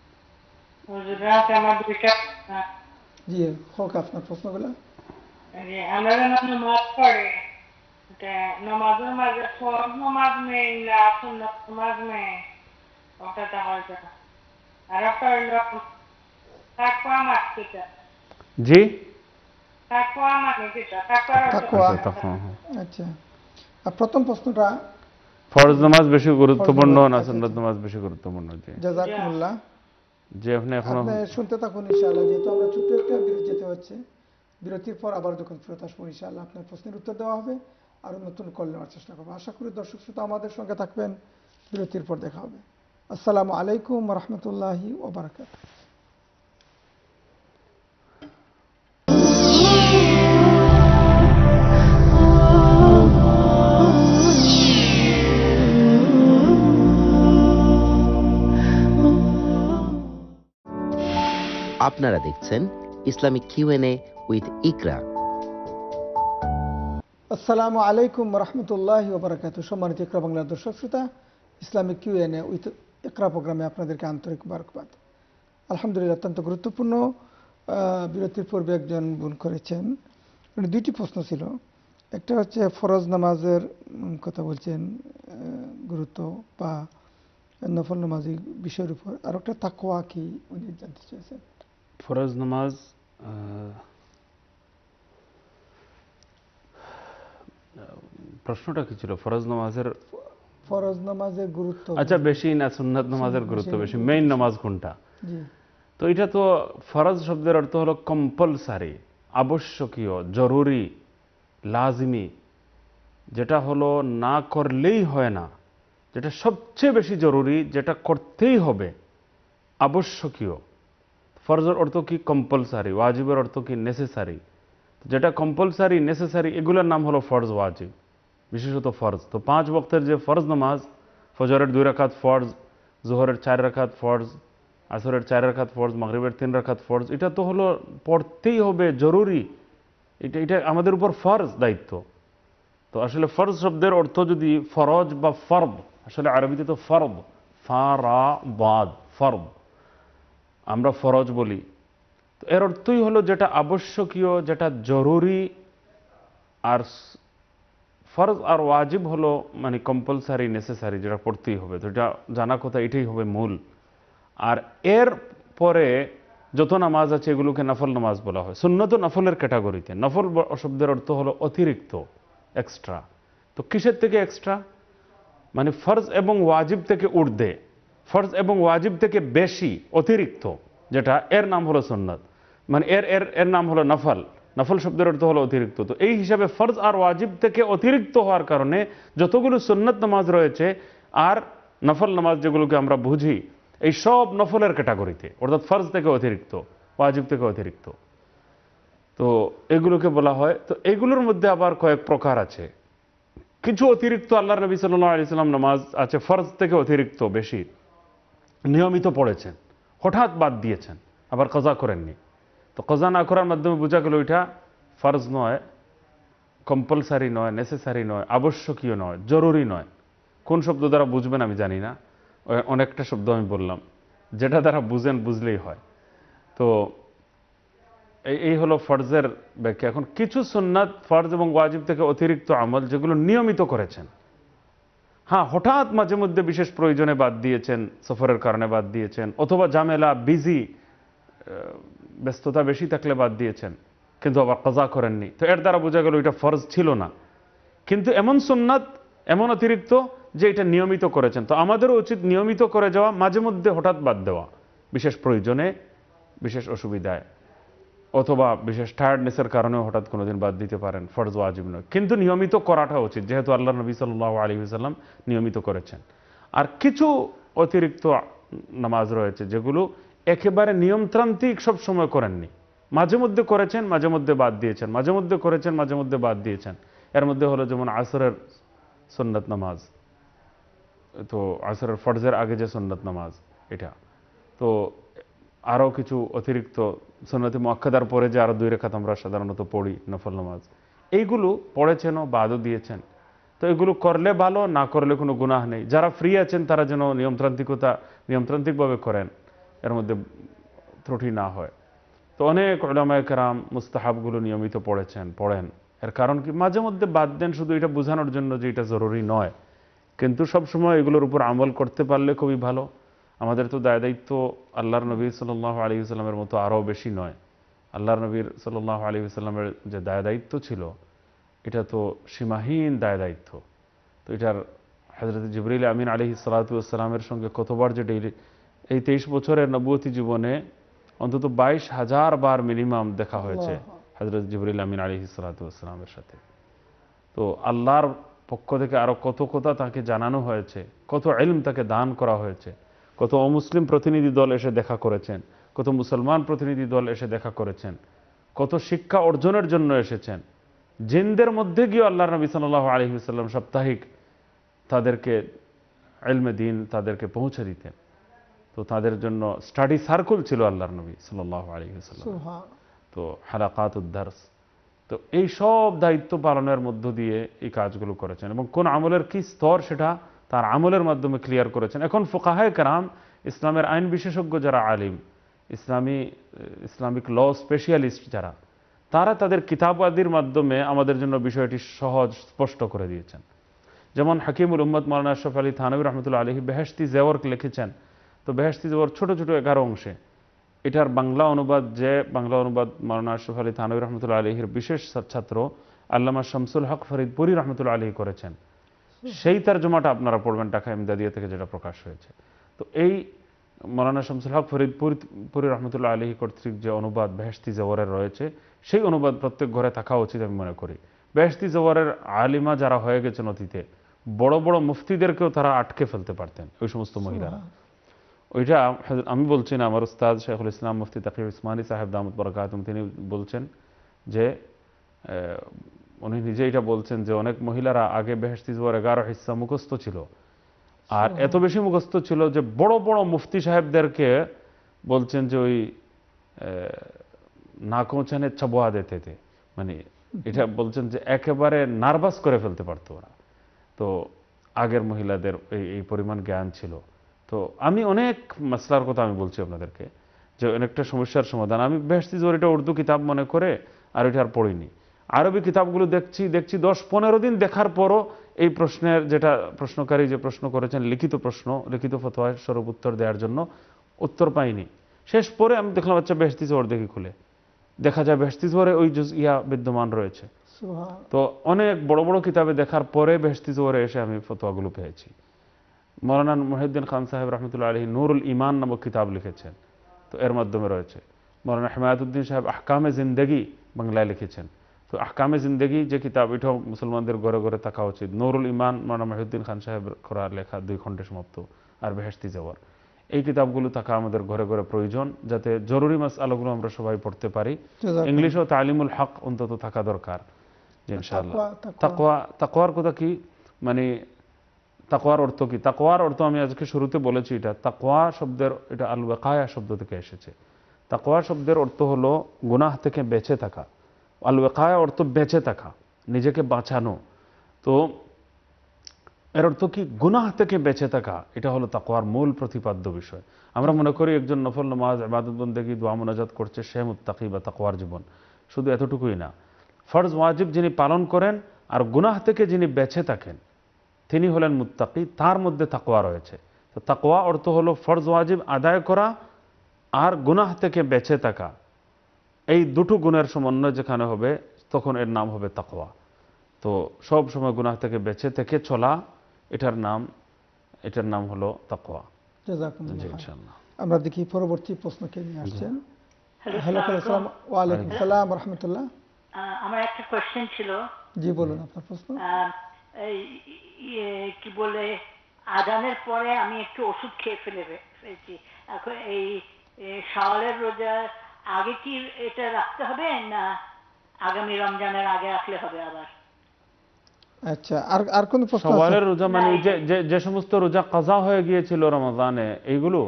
জি, হোক আপনার প্রশ্নগুলো। আমরা নামাজ পড়ে, নামাজের মাঝে ফরজ নামাজ নেই না সুন্নাত নামাজ নেই, ওটা হয় না। আর একটা হলো তাকওয়া মানে কি? জি, তাকওয়া মানে কি? আচ্ছা, আর প্রথম প্রশ্নটা, ফরজ নামাজ বেশি গুরুত্বপূর্ণ না সুন্নাত নামাজ বেশি গুরুত্বপূর্ণ? জি, জাযাকুমুল্লাহ। যে আপনি শুনতে থাকুন ইনশাআল্লাহ, যেহেতু আমরা ছোট্ট একটা বিরতি যেতে হচ্ছে, বিরতির পর আবার যখন ফেরত আসবো ইনশাআল্লাহ আপনার প্রশ্নের উত্তর দেওয়া হবে, আরো নতুন কল নেওয়ার চেষ্টা করবো। আশা করি দর্শক শ্রোতা আমাদের সঙ্গে থাকবেন, বিরতির পর দেখা হবে। আসসালামু আলাইকুম ওয়া রাহমাতুল্লাহি ওয়া বারাকাতুহু। আপনারা দেখছেন ইসলামিক কিউএনএ উইথ ইকরা। আসসালামু আলাইকুম রহমতুল্লাহি ওয়া বারাকাতুহু। সম্মানিত ইকরা বাংলার দর্শক শ্রোতা, ইসলামিক কিউএনএ উইথ ইকরা প্রোগ্রামে আপনাদেরকে আন্তরিক বারকবাদ। আলহামদুলিল্লাহ, অত্যন্ত গুরুত্বপূর্ণ বিরতির পূর্বে একজন বোন করেছেন, দুইটি প্রশ্ন ছিল। একটা হচ্ছে ফরজ নামাজের কথা বলছেন, গুরুত্ব বা নফল নামাজি বিষয়ের উপর, আর একটা তাকওয়া কি উনি জানতে চেয়েছেন। ফরজ নামাজ, প্রশ্নটা কি ছিল? ফরজ নামাজের ফরজ নামাজের গুরুত্ব আচ্ছা বেশি না সুন্নাত নামাজের গুরুত্ব বেশি, মেইন নামাজ কোনটা? জি তো এটা তো ফরজ শব্দের অর্থ হলো কম্পালসারি, আবশ্যকীয়, জরুরি, লাজিমি, যেটা হলো না করলেই হয় না, যেটা সবচেয়ে বেশি জরুরি, যেটা করতেই হবে, আবশ্যকীয়। ফরজের অর্থ কি? কম্পালসারি। ওয়াজিবের অর্থ কি? নেসেসারি। যেটা কম্পালসারি, নেসেসারি, এগুলোর নাম হলো ফরজ, ওয়াজিব, বিশেষত ফরজ। তো 5 ওয়াক্তের যে ফরজ নামাজ, ফজরের 2 রাকাত ফরজ, জোহরের 4 রাকাত ফরজ, আসরের 4 রাকাত ফরজ, মাগরিবের 3 রাকাত ফরজ, এটা তো হলো পড়তেই হবে, জরুরি, এটা আমাদের উপর ফরজ, দায়িত্ব। তো আসলে ফরজ শব্দের অর্থ যদি ফরজ বা ফরদ, আসলে আরবিতে তো ফরদ, ফারাবাদ, ফরদ, আমরা ফরজ বলি। তো এর অর্থই হলো যেটা আবশ্যকীয়, যেটা জরুরি। আর ফরজ আর ওয়াজিব হলো মানে কম্পালসারি, নেসেসারি, যেটা পড়তেই হবে। তো এটা জানা কথা, এটাই হবে মূল। আর এর পরে যত নামাজ আছে এগুলোকে নফল নামাজ বলা হয়। সুন্নত নফলের ক্যাটাগরিতে। নফল শব্দের অর্থ হলো অতিরিক্ত, এক্সট্রা। তো কিসের থেকে এক্সট্রা? মানে ফরজ এবং ওয়াজিব থেকে ঊর্ধ্বে, ফরজ এবং ওয়াজিব থেকে বেশি, অতিরিক্ত, যেটা এর নাম হলো সুন্নত। মানে এর এর এর নাম হলো নফল। নফল শব্দের অর্থ হলো অতিরিক্ত। তো এই হিসাবে ফরজ আর ওয়াজিব থেকে অতিরিক্ত হওয়ার কারণে যতগুলো সুন্নত নামাজ রয়েছে আর নফল নামাজ যেগুলোকে আমরা বুঝি, এই সব নফলের ক্যাটাগরিতে, অর্থাৎ ফরজ থেকে অতিরিক্ত, ওয়াজিব থেকে অতিরিক্ত। তো এগুলোকে বলা হয়। তো এগুলোর মধ্যে আবার কয়েক প্রকার আছে। কিছু অতিরিক্ত আল্লাহর নবী সাল্লাল্লাহু আলাইহি সাল্লাম নামাজ আছে ফরজ থেকে অতিরিক্ত বেশি, নিয়মিত পড়েছেন, হঠাৎ বাদ দিয়েছেন, আবার কজা করেননি। তো কজা না করার মাধ্যমে বোঝা গেল এটা ফরজ নয়, কম্পালসারি নয়, নেসেসারি নয়, আবশ্যকীয় নয়, জরুরি নয়। কোন শব্দ দ্বারা বুঝবেন আমি জানি না, অনেকটা শব্দ আমি বললাম, যেটা দ্বারা বুঝেন বুঝলেই হয়। তো এই হলো ফরজের ব্যাখ্যা। এখন কিছু সুন্নাত, ফরজ এবং ওয়াজিব থেকে অতিরিক্ত আমল যেগুলো নিয়মিত করেছেন, হ্যাঁ হঠাৎ মাঝে মধ্যে বিশেষ প্রয়োজনে বাদ দিয়েছেন, সফরের কারণে বাদ দিয়েছেন, অথবা ঝামেলা, বিজি, ব্যস্ততা বেশি থাকলে বাদ দিয়েছেন, কিন্তু আবার কাজা করেননি। তো এর দ্বারা বোঝা গেল এটা ফরজ ছিল না। কিন্তু এমন সুন্নাত, এমন অতিরিক্ত যে এটা নিয়মিত করেছেন। তো আমাদেরও উচিত নিয়মিত করে যাওয়া, মাঝে মধ্যে হঠাৎ বাদ দেওয়া, বিশেষ প্রয়োজনে, বিশেষ অসুবিধায়, অথবা বিশেষ টায়ার্ডনেসের কারণেও হঠাৎ কোনোদিন বাদ দিতে পারেন, ফরজ ওয়াজিব নয়। কিন্তু নিয়মিত করাটা উচিত, যেহেতু আল্লাহ নবী সাল্লাল্লাহু আলাইহি ওয়াসাল্লাম নিয়মিত করেছেন। আর কিছু অতিরিক্ত নামাজ রয়েছে যেগুলো একেবারে নিয়মতান্ত্রিক সব সময় করেননি, মাঝে মধ্যে করেছেন, মাঝে মধ্যে বাদ দিয়েছেন, মাঝে মধ্যে করেছেন, মাঝে মধ্যে বাদ দিয়েছেন। এর মধ্যে হলো যেমন আসরের সুন্নাত নামাজ, তো আসরের ফরজের আগে যে সুন্নাত নামাজ এটা। তো আরও কিছু অতিরিক্ত সুন্নতে মুআক্কাদার পরে যে আরও 2 রাকাত আমরা সাধারণত পড়ি, নফল নামাজ, এইগুলো পড়েছেনও, বাদও দিয়েছেন। তো এগুলো করলে ভালো, না করলে কোনো গুনাহ নেই। যারা ফ্রি আছেন তারা যেন নিয়মতান্ত্রিকভাবে করেন, এর মধ্যে ত্রুটি না হয়। তো অনেক উলামায়ে কেরাম মুস্তাহাবগুলো নিয়মিত পড়েন। এর কারণ কি? মাঝে মধ্যে বাদ দেন শুধু এটা বোঝানোর জন্য যে এটা জরুরি নয়, কিন্তু সবসময় এগুলোর উপর আমল করতে পারলে খুবই ভালো। আমাদের তো দায়িত্ব আল্লাহর নবী সাল্লাল্লাহু আলাইহি ওয়াসাল্লামের মতো আরও বেশি নয়। আল্লাহর নবীর সাল্লাল্লাহু আলাইহি ওয়াসাল্লামের যে দায়িত্ব ছিল, এটা তো সীমাহীন দায়িত্ব। তো এটার হযরত জিবরিল আমিন আলাইহিস সালাতু ওয়াস সালামের সঙ্গে কতবার যে ডেইলি, এই 23 বছরের নবুয়তি জীবনে অন্তত 22,000 বার মিনিমাম দেখা হয়েছে হযরত জিবরিল আমিন আলাইহিস সালাতু ওয়াস সালামের সাথে। তো আল্লাহর পক্ষ থেকে আরো কত কথা তাকে জানানো হয়েছে, কত ইলম তাকে দান করা হয়েছে, কত অমুসলিম প্রতিনিধি দল এসে দেখা করেছেন, কত মুসলমান প্রতিনিধি দল এসে দেখা করেছেন, কত শিক্ষা অর্জনের জন্য এসেছেন। জিনদের মধ্যে গিয়ে আল্লাহর নবী সাল্লাল্লাহু আলাইহি ওয়াসাল্লাম সাপ্তাহিক তাদেরকে ইলমে দ্বীন তাদেরকে পৌঁছে দিতেন। তো তাদের জন্য স্টাডি সার্কেল ছিল আল্লাহর নবী সাল্লাল্লাহু আলাইহি ওয়াসাল্লাম, তো হালাকাতুদ দারস। তো এই সব দায়িত্ব পালনের মধ্য দিয়ে এই কাজগুলো করেছেন, এবং কোন আমলের কি স্তর সেটা তার আমলের মাধ্যমে ক্লিয়ার করেছেন। এখন ফুকাহায়ে কেরাম, ইসলামের আইন বিশেষজ্ঞ যারা আলিম, ইসলামিক ল স্পেশালিস্ট যারা, তারা তাদের কিতাব আদির মাধ্যমে আমাদের জন্য বিষয়টি সহজ স্পষ্ট করে দিয়েছেন। যেমন হাকিমুল উম্মত মাওলানা আশরাফ আলী থানভী রহমতুল্লাহ আলাইহি বেহেশতি জেওয়ার লিখেছেন। তো বেহেশতি জেওয়ার ছোট ছোট 11 অংশে, এটার বাংলা অনুবাদ মাওলানা আশরাফ আলী থানভী রহমতুল্লাহ আলাইহির বিশেষ ছাত্র আল্লামা শামসুল হক ফরিদপুরি রহমতুল্লাহ আলাইহি করেছেন। সেই তরজমাটা আপনারা পড়বেন ঢাকা ইমদাদিয়া থেকে যেটা প্রকাশ হয়েছে। তো এই মৌলানা শামসুল হক ফরিদপুরি রহমতুল্লাহ আলাইহি কর্তৃক যে অনুবাদ বেহেশতি জওয়ারের রয়েছে, সেই অনুবাদ প্রত্যেক ঘরে থাকা উচিত আমি মনে করি। বেহেশতি জওয়ারের আলিমা যারা হয়ে গেছেন অতীতে, বড় বড় মুফতিদেরকেও তারা আটকে ফেলতে পারতেন ওই সমস্ত মহিলারা। ওইটা আমি বলছি না, আমার উস্তাদ শেখুল ইসলাম মুফতি তাকি উসমানী সাহেব দামত বরকাতুম তিনি বলছেন যে উনি নিজে এটা বলছেন যে অনেক মহিলারা আগে বেহেশতি জওয়ার 11 হিস্সা মুখস্থ ছিল, আর এত বেশি মুখস্থ ছিল যে বড় বড় মুফতি সাহেবদেরকে বলছেন যে ওই নাকোচানে চাবোয়া দিতে, মানে এটা বলছেন যে একেবারে নার্ভাস করে ফেলতে পারতো ওরা। তো আগের মহিলাদের এই পরিমাণ জ্ঞান ছিল। তো আমি অনেক মাসলার কথা আমি বলছি আপনাদেরকে, যে অনেকটা সমস্যার সমাধান আমি বেহেশতি জওয়ার এটা উর্দু কিতাব মনে করে আর এটা আর পড়িনি। আরবি কিতাবগুলো দেখছি 10-15 দিন দেখার পরও এই প্রশ্নের, যেটা প্রশ্নকারী যে প্রশ্ন করেছেন লিখিত প্রশ্ন, লিখিত ফতোয়া স্বরূপ উত্তর দেওয়ার জন্য, উত্তর পাইনি। শেষ পরে আমি দেখলাম আচ্ছা বেহেশতি জওয়ার দেখি খুলে, দেখা যায় বেহেশতি জওয়ারে ওই জুজইয়া বিদ্যমান রয়েছে। তো অনেক বড় বড় কিতাবে দেখার পরে বেহেশতি জওয়ারে এসে আমি ফতোয়াগুলো পেয়েছি। মৌলানা মুহিউদ্দিন খান সাহেব রহমতুল্লাহ আলাইহি নুরুল ঈমান নামক কিতাব লিখেছেন, তো এর মাধ্যমে রয়েছে। মৌলানা হিমায়াতুদ্দিন সাহেব আহকামে জিন্দেগি বাংলায় লিখেছেন, তো আহকামে জিন্দেগি যে কিতাব, এটাও মুসলমানদের ঘরে ঘরে থাকা উচিত। নুরুল ঈমান মৌলানা মুহিউদ্দিন খান সাহেব করা লেখা 2 খণ্ডে সমাপ্ত, আর বেহেশতি জওয়ার, এই কিতাবগুলো থাকা আমাদের ঘরে ঘরে প্রয়োজন, যাতে জরুরি মাসআলাগুলো আমরা সবাই পড়তে পারি। ইংলিশ ও তালিমুল হক অন্তত থাকা দরকার, যে ইনশাআল্লাহ। তাকওয়ার কথা কি, মানে তাকওয়ার অর্থ কি? তাকওয়ার অর্থ আমি আজকে শুরুতে বলেছি, এটা তাকওয়া শব্দের, এটা আল ওয়াকায়া শব্দ থেকে এসেছে। তাকওয়া শব্দের অর্থ হলো গুনাহ থেকে বেঁচে থাকা। আল ওয়াকায়া অর্থ বেঁচে থাকা, নিজেকে বাঁচানো। তো এর অর্থ কি? গুনাহ থেকে বেঁচে থাকা, এটা হলো তাকওয়ার মূল প্রতিপাদ্য বিষয়। আমরা মনে করি একজন নফল নামাজ, ইবাদত বন্দেগী, দোয়া মুনাজাত করছে, সে মুত্তাকি বা তাকওয়ার জীবন। শুধু এতটুকুই না, ফরজ ওয়াজিব যিনি পালন করেন আর গুনাহ থেকে যিনি বেঁচে থাকেন, তিনি হলেন মুত্তাকি, তার মধ্যে তাকওয়া রয়েছে। তো তাকওয়া অর্থ হলো ফরজ ওয়াজিব আদায় করা আর গুনাহ থেকে বেঁচে থাকা। এই দুটো গুণের সমন্বয় যেখানে হবে, তখন এর নাম হবে তাকওয়া। তো সব সময় গুনাহ থেকে বেঁচে থেকে চলা, এটার নাম হলো তাকওয়া। ইনশাআল্লাহ আমরা দেখি পরবর্তী প্রশ্নকে নিয়ে আসছেন। হ্যালো, আসসালাম ওয়া আলাইকুম সালাম ওয়া রাহমাতুল্লাহ। আমার একটা কোশ্চেন ছিল। জি বলুন আপনার প্রশ্ন। এই কি বলে, আজানের পরে আমি একটু ওষুধ খেয়ে ফেলেছি। এখন এই শাওয়ালের রোজা আগে কি এটা রাখতে হবে, না আগামী রমজানের আগে রাখলে হবে আবার? আচ্ছা, আর কোন প্রশ্ন? শাওয়ালের রোজা মানে যে সমস্ত রোজা কাজা হয়ে গিয়েছিল রমাদানে, এইগুলো?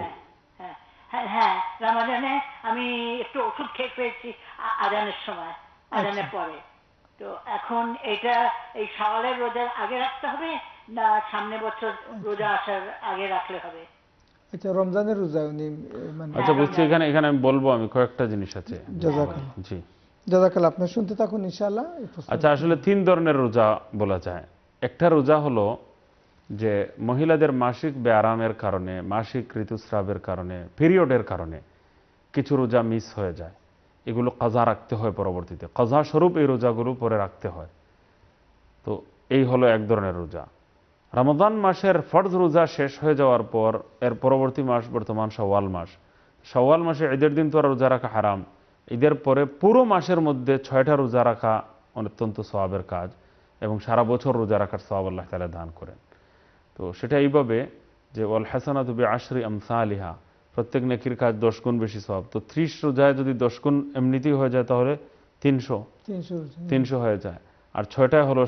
হ্যাঁ, রমাদানে আমি একটু ওষুধ খেয়ে ফেলেছি আজানের সময়, আজানের পরে। তো এখন এটা এই শাওয়ালের রোজার আগে রাখতে হবে, না সামনে বছর রোজা আসার আগে রাখলে হবে? আচ্ছা, রমজানের রোজা উনি মানে, আচ্ছা বুঝছি। এখানে আমি বলবো, আমি কয়েকটা জিনিস আছে। জাযাকাল্লাহ। জি জাযাকাল্লাহ, আপনি শুনতে থাকুন ইনশাআল্লাহ। আচ্ছা, আসলে 3 ধরনের রোজা বলা যায়। একটা রোজা হলো যে মহিলাদের মাসিক ব্যায়ামের কারণে, মাসিক ঋতুস্রাবের কারণে, পিরিয়ডের কারণে কিছু রোজা মিস হয়ে যায়, এগুলো কাজা রাখতে হয় পরবর্তীতে, কাজা স্বরূপ এই রোজাগুলো পরে রাখতে হয়। তো এই হলো এক ধরনের রোজা। রমাদান মাসের ফরজ রোজা শেষ হয়ে যাওয়ার পর এর পরবর্তী মাস বর্তমান শাওয়াল মাস। শাওয়াল মাসে ঈদের দিন তো আর রোজা রাখা হারাম। ঈদের পরে পুরো মাসের মধ্যে 6টা রোজা রাখা অত্যন্ত সওয়াবের কাজ, এবং সারা বছর রোজা রাখার সওয়াব আল্লাহ তাআলা দান করেন। তো সেটা এইভাবে যে ওয়াল হাসানাতু বিআশরি আমসালিহা, প্রত্যেক নেকির কাজ 10 গুণ বেশি সওয়াব। তো 30 রোজায় যদি 10 গুণ এমনিতেই হয়ে যায়, তাহলে 300 হয়ে যায়। আর 6টায় হলো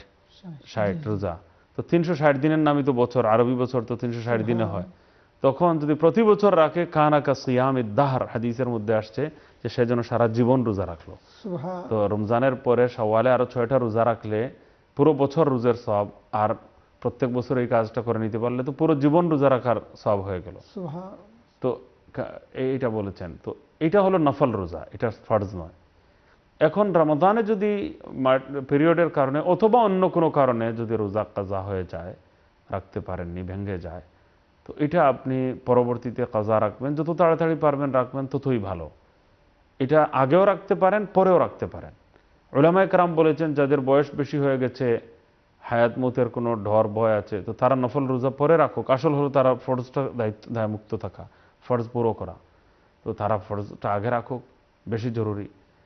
60 রোজা। তো 360 দিনের নামই তো বছর, আরবি বছর তো 360 দিনে হয়। তখন যদি প্রতি বছর রাখে, কানা কা সিয়ামিদ দাহর, হাদিসের মধ্যে আসছে যে সে যেন সারা জীবন রোজা রাখলো। তো রমজানের পরে শাওয়ালে আরো 6টা রোজা রাখলে পুরো বছর রোজার সওয়াব, আর প্রত্যেক বছর এই কাজটা করে নিতে পারলে তো পুরো জীবন রোজা রাখার সওয়াব হয়ে গেল। তো এইটা বলেছেন। তো এটা হলো নফল রোজা, এটা ফরজ নয়। এখন রমাদানে যদি পিরিয়ডের কারণে অথবা অন্য কোনো কারণে যদি রোজা কাজা হয়ে যায়, রাখতে পারেননি, ভেঙে যায়, তো এটা আপনি পরবর্তীতে কাজা রাখবেন, যত তাড়াতাড়ি পারবেন রাখবেন ততই ভালো। এটা আগেও রাখতে পারেন, পরেও রাখতে পারেন। উলামায়ে কেরাম বলেছেন, যাদের বয়স বেশি হয়ে গেছে, হায়াত মতের কোনো ডর ভয় আছে, তো তারা নফল রোজা পরে রাখুক, আসল হলো তারা ফরজটা দায়মুক্ত থাকা, ফরজ পুরো করা। তো তারা ফরজটা আগে রাখুক, বেশি জরুরি।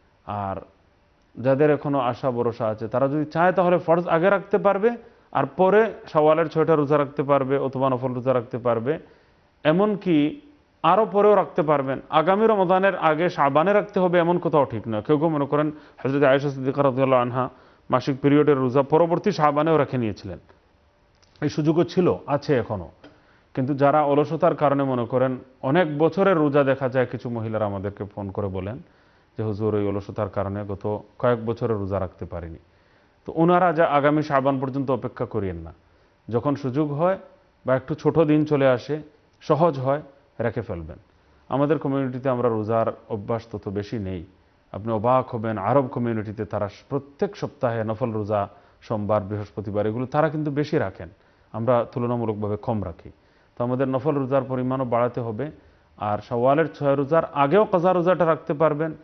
আর যাদের এখনো আশা ভরসা আছে তারা যদি চায় তাহলে ফরজ আগে রাখতে পারবে, আর পরে শাওয়ালের 6টা রোজা রাখতে পারবে অথবা নফল রোজা রাখতে পারবে। এমনকি আরও পরেও রাখতে পারবেন। আগামী রমজানের আগে শাবানে রাখতে হবে এমন কোথাও ঠিক নয়। কেউ কেউ মনে করেন হযরত আয়েশা সিদ্দিকা রাদিয়াল্লাহু আনহা মাসিক পিরিয়ডের রোজা পরবর্তী শাবানেও রেখে নিয়েছিলেন, এই সুযোগও ছিল, আছে এখনো। কিন্তু যারা অলসতার কারণে মনে করেন, অনেক বছরের রোজা দেখা যায় কিছু মহিলারা আমাদেরকে ফোন করে বলেন যে হুজুর এই অলসতার কারণে গত কয়েক বছরের রোজা রাখতে পারিনি। তো ওনারা যা আগামী শাবান পর্যন্ত অপেক্ষা করিয়েন না, যখন সুযোগ হয় বা একটু ছোট দিন চলে আসে, সহজ হয়, রেখে ফেলবেন। আমাদের কমিউনিটিতে আমরা রোজার অভ্যাস তত বেশি নেই। আপনি অবাক হবেন, আরব কমিউনিটিতে তারা প্রত্যেক সপ্তাহে নফল রোজা সোমবার বৃহস্পতিবার এগুলো তারা কিন্তু বেশি রাখেন, আমরা তুলনামূলকভাবে কম রাখি। তো আমাদের নফল রোজার পরিমাণও বাড়াতে হবে। আর শাওয়ালের 6 রোজার আগেও কাজা রোজাটা রাখতে পারবেন,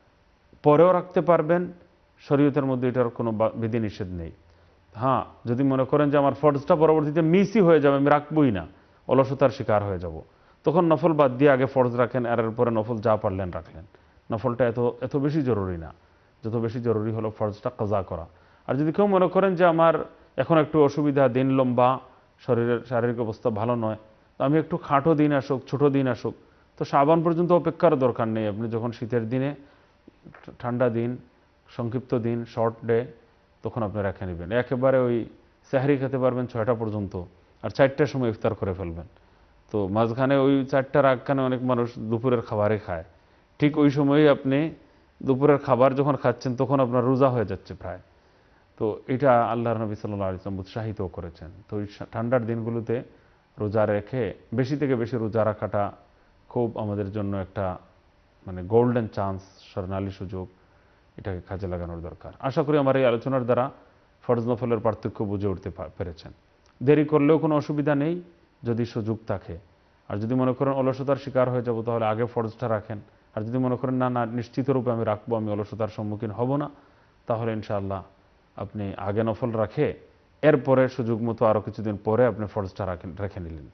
পরেও রাখতে পারবেন, শরীয়তের মধ্যে এটার কোনো বিধিনিষেধ নেই। হ্যাঁ, যদি মনে করেন যে আমার ফরজটা পরবর্তীতে মিসই হয়ে যাবে, আমি রাখবই না, অলসতার শিকার হয়ে যাব, তখন নফল বাদ দিয়ে আগে ফরজ রাখেন, আর এরপরে নফল যা পারলেন রাখলেন। নফলটা এত বেশি জরুরি না, যত বেশি জরুরি হলো ফরজটা কাজা করা। আর যদি কেউ মনে করেন যে আমার এখন একটু অসুবিধা, দিন লম্বা, শারীরিক অবস্থা ভালো নয়, তো আমি একটু খাটো দিন আসুক, ছোট দিন আসুক, তো শাবান পর্যন্ত অপেক্ষার দরকার নেই। আপনি যখন শীতের দিনে, ঠান্ডা দিন, সংক্ষিপ্ত দিন, শর্ট ডে, তখন আপনি রেখে নেবেন। একেবারে ওই সেহরি খেতে পারবেন 6টা পর্যন্ত, আর 4টার সময় ইফতার করে ফেলবেন। তো মাঝখানে ওই 4টার আগখানে অনেক মানুষ দুপুরের খাবারই খায়, ঠিক ওই সময়ই আপনি দুপুরের খাবার যখন খাচ্ছেন তখন আপনার রোজা হয়ে যাচ্ছে প্রায়। তো এটা আল্লাহর নবী সাল্লাল্লাহু আলাইহি ওয়াসাল্লাম উৎসাহিতও করেছেন। তো ওই ঠান্ডার দিনগুলোতে রোজা রেখে বেশি থেকে বেশি রোজা রাখাটা খুব আমাদের জন্য একটা মানে গোল্ডেন চান্স, স্বর্ণালী সুযোগ, এটাকে কাজে লাগানোর দরকার। আশা করি আমার এই আলোচনার দ্বারা ফরজ নফলের পার্থক্য বুঝে উঠতে পেরেছেন। দেরি করলেও কোনো অসুবিধা নেই যদি সুযোগ থাকে। আর যদি মনে করেন অলসতার শিকার হয়ে যাব, তাহলে আগে ফরজটা রাখেন। আর যদি মনে করেন না না নিশ্চিত রূপে আমি রাখবো, আমি অলসতার সম্মুখীন হব না, তাহলে ইনশাআল্লাহ আপনি আগে নফল রাখে এরপরে সুযোগ মতো আরও কিছুদিন পরে আপনি ফরজটা রেখে নিলেন,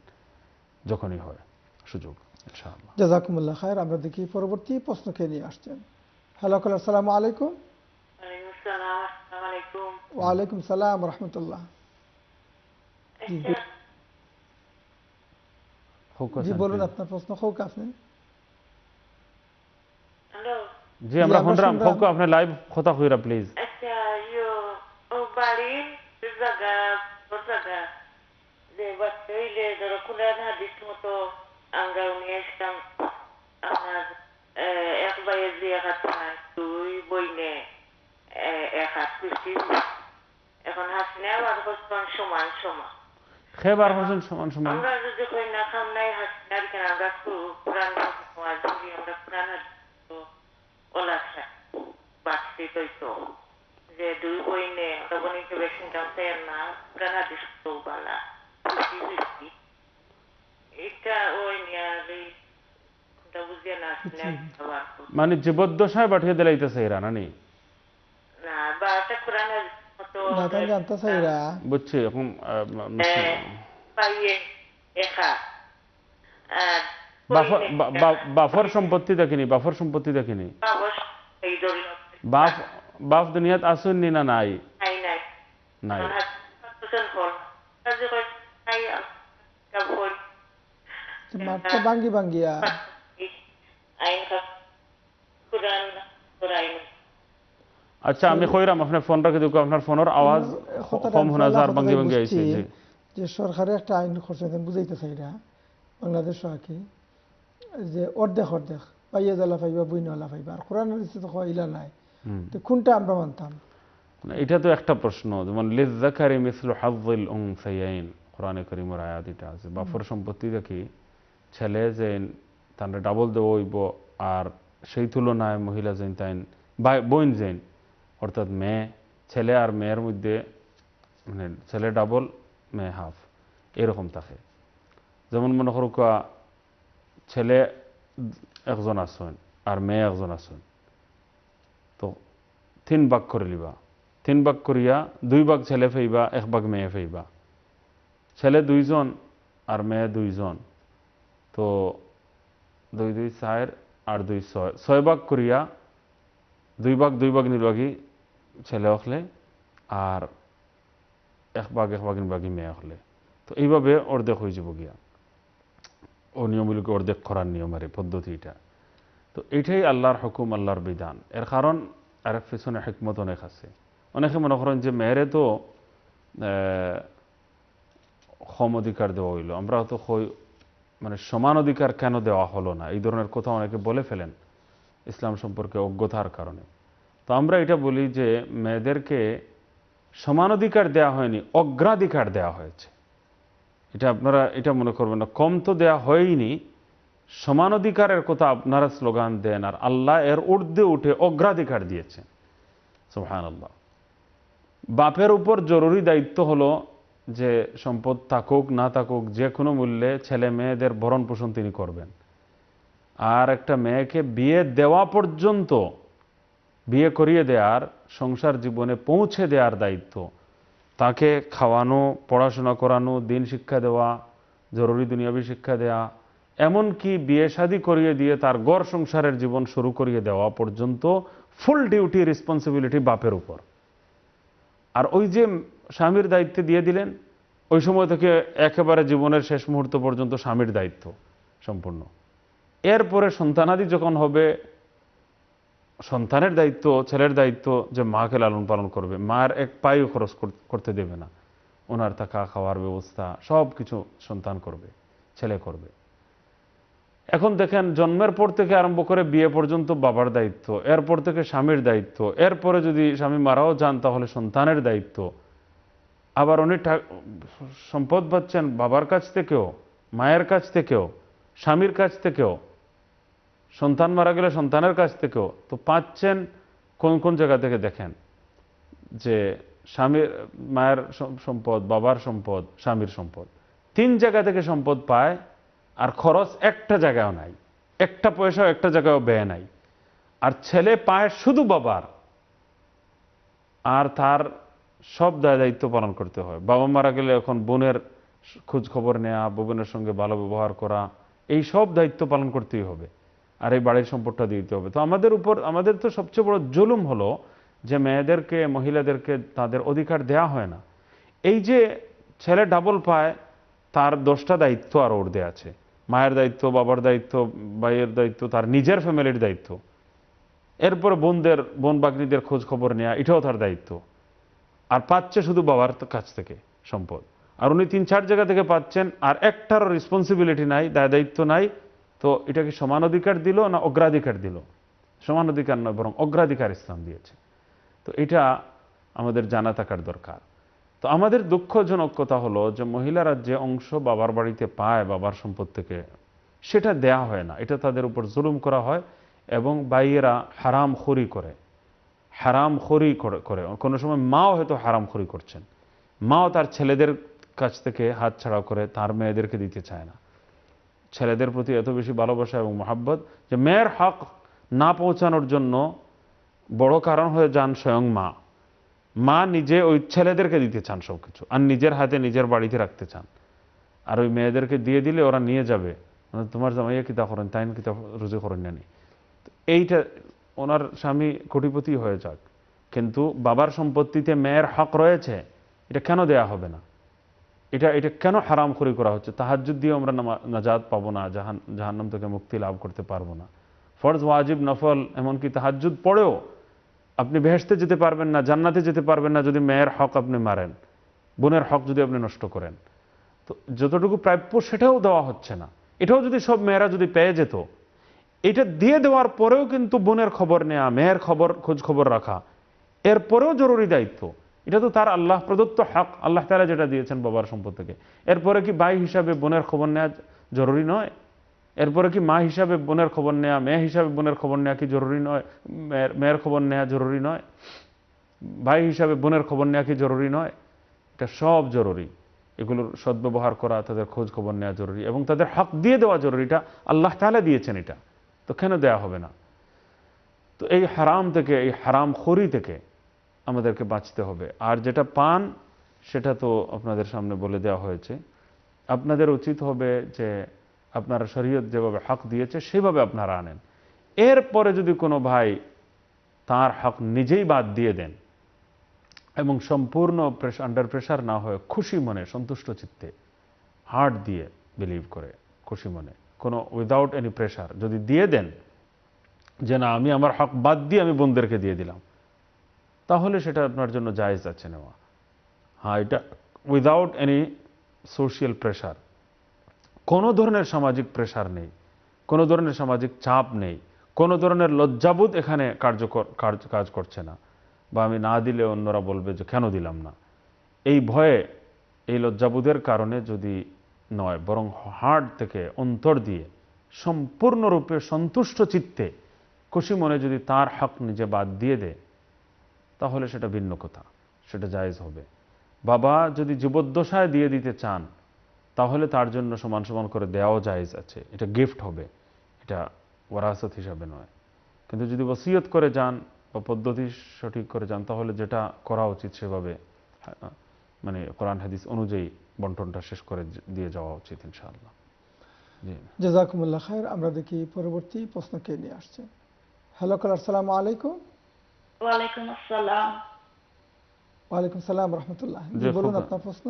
যখনই হয় সুযোগ ইনশাআল্লাহ। জাযাকুমুল্লাহ খায়র। আমরা দেখি পরবর্তী প্রশ্নকে নিয়ে আসছেন। হ্যালো কলার, আসসালামু আলাইকুম। ওয়ালাইকুম সালাম রহমতুল্লাহ। জি বলুন আপনার প্রশ্ন। হোক আপনি। জি আমরা শুনলাম, হোক আপনি লাইভ কথা কইরা প্লিজ। আচ্ছা, বাড়ি জায়গা জায়গা যে বাচ্চাইলে ধরো কোরআন হাদিস মতো আমরা নিয়ে আসতাম। আমার এক ভাইয়ের যে এক হাত নাই, 2 বইনে এক হাত কৃষি। এখন হাসিনা আর হোসেন সমান সমান, খেবার হোসেন সমান সমান। আমরা যদি কই না খাম নাই হাসিনার কেন আমরা কোরআন আমরা কোরআন হাদিস ওলা বাড়তে তো যে 2 বইনে তখন বেশি জানতে না কোরআন হাদিস তো বালা এটা ওই নিয়ে বুঝিয়ে না মানে জীবদ্দশায় পাঠিয়ে দিলাইতেছে এরা নানি না, বা এটা কোরআন মতো না কেন জানতেছে এরা, বুঝছি। এখন পাইয়ে একা বাফর সম্পত্তি দেখিনি, বাফর সম্পত্তি দেখিনি। বাপ দুনিয়াত আসুননি না নাই? নাই। মাঠটা ভাঙ্গি ভাঙ্গিয়া। আচ্ছা আমি কইরাম আপনার ফোন রাখে দেখো, আপনার ফোনের আওয়াজ কম শোনা যায়, ভাঙ্গি ভাঙ্গি আইছে। যে সরকারে একটা আইন করছে, বুঝাইতে চাইরা বাংলাদেশ সরকার যে অর্ধেক অর্ধেক পাইয়া জ্বালা পাইবা বই নলা পাইবা, আর কোরআন হাদিসে তো ইলা নাই, তো কোনটা আমরা মানতাম? এটা তো একটা প্রশ্ন। যেমন লিযযাকারি মিসলু হাযযিল উনসায়াইন, কোরআনে কারীমের আয়াত এটা আছে। বাফর সম্পত্তি দেখি ছেলে যে তার ডাবল দেওয়া হইব, আর সেই তুলনায় মহিলা যেন তাই বোন যেন, অর্থাৎ মেয়ে, ছেলে আর মেয়ের মধ্যে মানে ছেলে ডাবল মেয়ে হাফ এরকম থাকে। যেমন মনে করো ছেলে একজন আসেন আর মেয়ে একজন আসেন, তো 3 ভাগ করে লিবা, 3 ভাগ করিয়া 2 ভাগ ছেলে ফেইবা 1 ভাগ মেয়ে ফেইবা। ছেলে 2 জন আর মেয়ে 2 জন, তো 2 2 4 আর 2 6, 6 ভাগ করিয়া 2 ভাগ নির্বাগী ছেলে হলে আর 1 ভাগ নির্বাগী মেয়ে হলে। তো এইভাবে অর্ধেক হয়ে যাব গিয়া, ও নিয়মগুলিকে অর্ধেক করার নিয়ম আর পদ্ধতি এটা। তো এইটাই আল্লাহর হুকুম, আল্লাহর বিধান। এর কারণ আর পিছনে হিকমত অনেক আছে। অনেকে মনে করেন যে মেয়েরে তো সম অধিকার দেওয়া হইল, আমরা তো মানে সমান অধিকার কেন দেওয়া হলো না, এই ধরনের কথা অনেকে বলে ফেলেন ইসলাম সম্পর্কে অজ্ঞতার কারণে। তো আমরা এটা বলি যে মেয়েদেরকে সমান অধিকার দেওয়া হয়নি, অগ্রাধিকার দেওয়া হয়েছে। এটা আপনারা এটা মনে করবেন না, কম তো দেওয়া হয়নি, সমান অধিকারের কথা আপনারা স্লোগান দেন, আর আল্লাহ এর ঊর্ধ্বে উঠে অগ্রাধিকার দিয়েছেন। সুবহানাল্লাহ। বাপের উপর জরুরি দায়িত্ব হলো যে সম্পদ থাকুক না থাকুক যে কোনো মূল্যে ছেলে মেয়েদের ভরণ পোষণ তিনি করবেন। আর একটা মেয়েকে বিয়ে দেওয়া পর্যন্ত, বিয়ে করিয়ে দেওয়ার, সংসার জীবনে পৌঁছে দেওয়ার দায়িত্ব, তাকে খাওয়ানো, পড়াশোনা করানো, দিন শিক্ষা দেওয়া, জরুরি দুনিয়াবী শিক্ষা দেওয়া, এমনকি বিয়ে শাদী করিয়ে দিয়ে তার গড় সংসারের জীবন শুরু করিয়ে দেওয়া পর্যন্ত ফুল ডিউটি রেসপন্সিবিলিটি বাপের উপর। আর ওই যে স্বামীর দায়িত্বে দিয়ে দিলেন, ওই সময় থেকে একেবারে জীবনের শেষ মুহূর্ত পর্যন্ত স্বামীর দায়িত্ব সম্পূর্ণ। এরপরে সন্তানাদি যখন হবে, সন্তানের দায়িত্ব, ছেলের দায়িত্ব যে মাকে লালন পালন করবে, মায়ের এক পাইও খরচ করতে দেবে না, ওনার থাকা খাওয়ার ব্যবস্থা সব কিছু সন্তান করবে, ছেলে করবে। এখন দেখেন জন্মের পর থেকে আরম্ভ করে বিয়ে পর্যন্ত বাবার দায়িত্ব, এরপর থেকে স্বামীর দায়িত্ব, এরপরে যদি স্বামী মারাও যান তাহলে সন্তানের দায়িত্ব। আবার উনি সম্পদ পাচ্ছেন বাবার কাছ থেকেও, মায়ের কাছ থেকেও, স্বামীর কাছ থেকেও, সন্তান মারা গেলে সন্তানের কাছ থেকেও। তো পাচ্ছেন কোন কোন জায়গা থেকে দেখেন যে স্বামীর, মায়ের সম্পদ, বাবার সম্পদ, স্বামীর সম্পদ, 3 জায়গা থেকে সম্পদ পায়। আর খরচ একটা জায়গাও নাই, একটা পয়সাও একটা জায়গাও ব্যয় নাই। আর ছেলে পায় শুধু বাবার, আর তার সব দায়িত্ব পালন করতে হয়। বাবা মারা গেলে এখন বোনের খোঁজ খবর নেওয়া, বোনের সঙ্গে ভালো ব্যবহার করা, এই সব দায়িত্ব পালন করতেই হবে, আর এই বাড়ির সম্পদটা দিতে হবে। তো আমাদের উপর, আমাদের তো সবচেয়ে বড় জুলুম হলো যে মেয়েদেরকে, মহিলাদেরকে তাদের অধিকার দেয়া হয় না। এই যে ছেলে ডাবল পায়, তার 10টা দায়িত্ব আর ঊর্ধ্বে আছে। মায়ের দায়িত্ব, বাবার দায়িত্ব, ভাইয়ের দায়িত্ব, তার নিজের ফ্যামিলির দায়িত্ব, এরপরে বোন বাগ্নিদের খোঁজ খবর নেওয়া, এটাও তার দায়িত্ব। আর পাচ্ছে শুধু বাবার কাছ থেকে সম্পদ, আর উনি 3-4 জায়গা থেকে পাচ্ছেন, আর একটারও রেসপন্সিবিলিটি নাই, দায়িত্ব নাই। তো এটা কি সমান অধিকার দিল না অগ্রাধিকার দিল? সমান অধিকার নয়, বরং অগ্রাধিকার ইসলাম দিয়েছে। তো এটা আমাদের জানা থাকার দরকার। তো আমাদের দুঃখজনক কথা হলো যে মহিলারা যে অংশ বাবার বাড়িতে পায় বাবার সম্পদ থেকে, সেটা দেয়া হয় না, এটা তাদের উপর জুলুম করা হয়। এবং বাইয়েরা হারামখোরি করে, হারামখোরি করে। কোনো সময় মাও হয়তো হারামখোরি করছেন, মাও তার ছেলেদের কাছ থেকে হাত ছাড়া করে তার মেয়েদেরকে দিতে চায় না। ছেলেদের প্রতি এত বেশি ভালোবাসা এবং মহাব্বত যে মেয়ের হক না পৌঁছানোর জন্য বড় কারণ হয়ে যান স্বয়ং মা। মা নিজে ওই ছেলেদেরকে দিতে চান সব কিছু, আর নিজের হাতে নিজের বাড়িতে রাখতে চান। আর ওই মেয়েদেরকে দিয়ে দিলে ওরা নিয়ে যাবে, তোমার জামাইয়া কিতা করেন, তাই কিতা রুজি করেন না। এইটা ওনার স্বামী কোটিপতি হয়ে যাক, কিন্তু বাবার সম্পত্তিতে মেয়ের হক রয়েছে, এটা কেন দেয়া হবে না? এটা কেন হারামখোরি করা হচ্ছে? তাহাজ্জুদ দিয়ে আমরা নাজাত পাবো না, জাহান্নাম থেকে মুক্তি লাভ করতে পারবো না। ফরজ, ওয়াজিব, নফল, এমনকি তাহাজ্জুদ পড়েও আপনি বেহেশতে যেতে পারবেন না, জান্নাতে যেতে পারবেন না যদি মেয়ের হক আপনি মারেন, বোনের হক যদি আপনি নষ্ট করেন। তো যতটুকু প্রাপ্য সেটাও দেওয়া হচ্ছে না। এটাও যদি সব মেয়েরা যদি পেয়ে যেত, এটা দিয়ে দেওয়ার পরেও কিন্তু বোনের খবর নেওয়া, মেয়ের খোঁজ খবর রাখা, এরপরেও জরুরি দায়িত্ব। এটা তো তার আল্লাহ প্রদত্ত হক, আল্লাহ তাআলা যেটা দিয়েছেন বাবার সম্পদ থেকে। এরপরে কি ভাই হিসাবে বোনের খবর নেওয়া জরুরি নয়? এরপরে কি মা হিসাবে বোনের খবর নেওয়া, মেয়ে হিসাবে বোনের খবর নেওয়া কি জরুরি নয়? মেয়ের খবর নেওয়া জরুরি নয়? ভাই হিসাবে বোনের খবর নেওয়া কি জরুরি নয়? এটা সব জরুরি। এগুলোর সদ্ব্যবহার করা, তাদের খোঁজ খবর নেওয়া জরুরি, এবং তাদের হক দিয়ে দেওয়া জরুরি। এটা আল্লাহ তাআলা দিয়েছেন, এটা তো কেন দেয়া হবে না? তো এই হারাম থেকে, এই হারামখোরি থেকে আমাদেরকে বাঁচতে হবে। আর যেটা পান সেটা তো আপনাদের সামনে বলে দেওয়া হয়েছে। আপনাদের উচিত হবে যে আপনারা শরীয়ত যেভাবে হক দিয়েছে সেভাবে আপনারা আনেন। এরপরে যদি কোনো ভাই তার হক নিজেই বাদ দিয়ে দেন এবং সম্পূর্ণ আন্ডার প্রেশার না হয়ে খুশি মনে সন্তুষ্ট চিত্তে হার্ট দিয়ে বিলিভ করে খুশি মনে কোনো উইদাউট এনি প্রেশার যদি দিয়ে দেন যে না আমি আমার হক বাদ দিয়ে আমি বোনদেরকে দিয়ে দিলাম, তাহলে সেটা আপনার জন্য জায়েজ আছে নেওয়া। হ্যাঁ, এটা উইদাউট এনি সোশিয়াল প্রেশার, কোনো ধরনের সামাজিক প্রেশার নেই, কোনো ধরনের সামাজিক চাপ নেই, কোনো ধরনের লজ্জাবোধ এখানে কাজ করছে না, বা আমি না দিলে অন্যরা বলবে যে কেন দিলাম না, এই ভয়ে এই লজ্জাবোধের কারণে যদি নয়, বরং হার্ট থেকে অন্তর দিয়ে সম্পূর্ণরূপে সন্তুষ্ট চিত্তে খুশি মনে যদি তার হক নিজে বাদ দিয়ে দেয়, তাহলে সেটা ভিন্ন কথা, সেটা জায়েজ হবে। বাবা যদি জীবদ্দশায় দিয়ে দিতে চান তাহলে তার জন্য সমান সমান করে দেওয়াও জায়েজ আছে, এটা গিফট হবে, এটা ওয়ারাসত হিসাবে নয়। কিন্তু যদি ওসিয়ত করে যান বা পদ্ধতি সঠিক করে যান, তাহলে যেটা করা উচিত সেভাবে মানে কোরআন হাদিস অনুযায়ী বন্টনটা শেষ করে দিয়ে যাওয়া উচিত ইনশাআল্লাহ। জি, জাযাকুমুল্লাহ খায়র। আমরা দেখি পরবর্তী প্রশ্ন কে নিয়ে আসছে। হ্যালো কলার, আসসালামু আলাইকুম। ওয়ালাইকুম আসসালাম। ওয়ালাইকুম সালাম রহমতুল্লাহ। জি বলুন আপনার প্রশ্ন।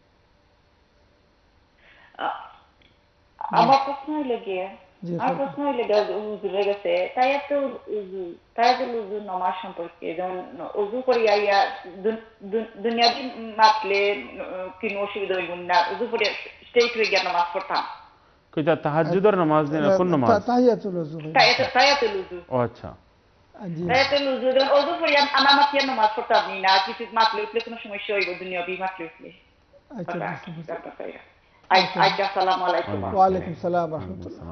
আমার প্রশ্ন হইলে গিয়ে হুজুরের কাছে তায়াতুল উযু নামাজ সম্পর্কে, যেমন উযু করিয়া ইয়া দুনিয়াবি মাতলে কোনো অসুবিধা হইব না, উযু করিয়া স্ট্রেট হয়ে গিয়া নামাজ পড়তাম। কইতা তাহাজ্জুদের নামাজ না কোন নামাজ? তাহিয়াতুল উযু। তায়াতুল উযু। ও আচ্ছা, তায়াতুল উযু যখন উযু করিয়া আমার মাতিয়া নামাজ পড়তাম না, কিছু মাতলে উঠলে কোনো সমস্যা হইব দুনিয়াবি মাতলে উঠলে? আচ্ছা, আসসালামু আলাইকুম। ওয়ালাইকুম সালাম রাহমাতুল্লাহ।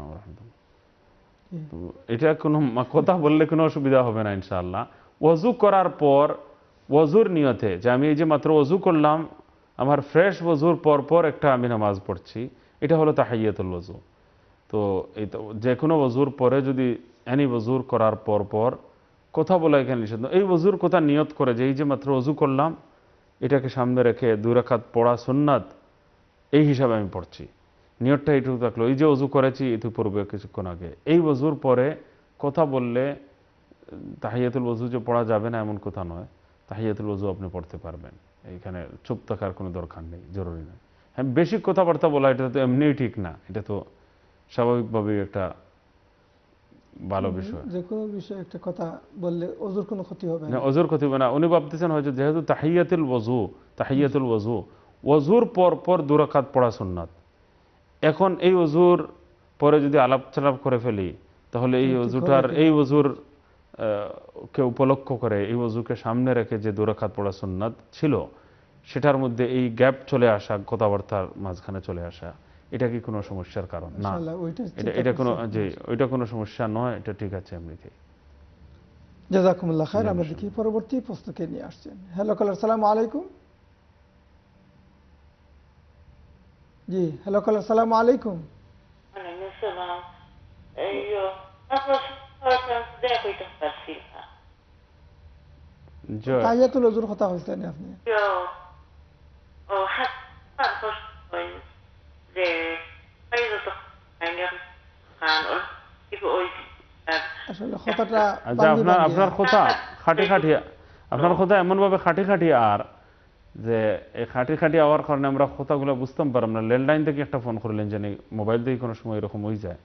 এটা কোনো কথা বললে কোনো অসুবিধা হবে না ইনশাআল্লাহ। ওযু করার পর ওযুর নিয়তে যে আমি এই যে মাত্র ওযু করলাম, আমার ফ্রেশ ওযুর পর পর একটা আমি নামাজ পড়ছি, এটা হলো তাহিয়াতুল ওযু। তো এই যে কোনো ওযুর পরে যদি এনি ওযুর করার পর পর কথা বলা এখানে নিষেধ। এই ওযুর কথা নিয়ত করে যে এই যে মাত্র ওযু করলাম, এটাকে সামনে রেখে 2 রাকাত পড়া সুন্নাত, এই হিসাবে আমি পড়ছি, নিয়তটা এইটুকু থাকলো। এই যে ওযু করেছি ইতিপূর্বে কিছুক্ষণ আগে, এই ওযুর পরে কথা বললে তাহিয়াতুল ওযু যে পড়া যাবে না এমন কথা নয়, তাহিয়াতুল ওযু আপনি পড়তে পারবেন, এইখানে চুপ থাকার কোনো দরকার নেই, জরুরি নয়। হ্যাঁ, বেশি কথাবার্তা বলা এটা তো এমনিই ঠিক না, এটা তো স্বাভাবিকভাবেই একটা ভালো বিষয়। যে কোনো বিষয়ে একটা কথা বললে ওযুর কোনো ক্ষতি হবে না, ওযুর ক্ষতি হবে না। উনি ভাবতেছেন হয়তো যেহেতু তাহিয়াতুল ওযু ওযুর পর পর 2 রাকাত পড়া সুন্নাত, এখন এই ওযুর পরে যদি আলাপ চালাপ করে ফেলি তাহলে এই ওযুটার এই ওযুর কে উপলক্ষ করে এই ওযুকে সামনে রেখে যে 2 রাকাত পড়া সুন্নাত ছিল সেটার মধ্যে এই গ্যাপ চলে আসা, কথাবার্তার মাঝখানে চলে আসা, এটা কি কোনো সমস্যার কারণ না? এটা কোনো যে ওইটা কোনো সমস্যা নয়, এটা ঠিক আছে এমনিতেই। জাযাকুমুল্লাহ খায়র। আমরা দেখি পরবর্তী প্রশ্নকে নিয়ে আসছেন। হ্যালো কলার, আসসালামু আলাইকুম। জি হ্যালো কলার, আসসালামু আলাইকুম। ওয়ালাইকুম আসসালাম। এইও আপনার সাথে দেখা কইতে পারছি না। তাহিয়াতুল ওযুর কথা কইছেন আপনি? ও হাত পাঁচ যে পাইলো তো কান ওই আসলে কথাটা আচ্ছা, আপনার কথা আপনার কথা এমন ভাবে খাটি আর যে এই খাটি হওয়ার কারণে আমরা কথাগুলো বুঝতাম পারলাম না। ল্যান্ডলাইন থেকে একটা ফোন করলেন জানি, মোবাইল থেকে কোনো সময় এরকম হয়ে যায়,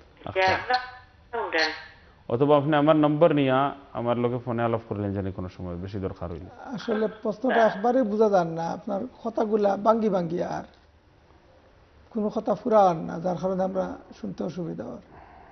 অথবা আপনি আমার নম্বর নিয়ে আমার লোকে ফোনে আলাপ করলেন জানি কোনো সময় বেশি দরকার হইলে। আসলে প্রশ্নটা একবারে বোঝা যান না, আপনার কথাগুলা বাঙ্গি আর কোনো কথা ফুরান না, যার কারণে আমরা শুনতে অসুবিধা হয়।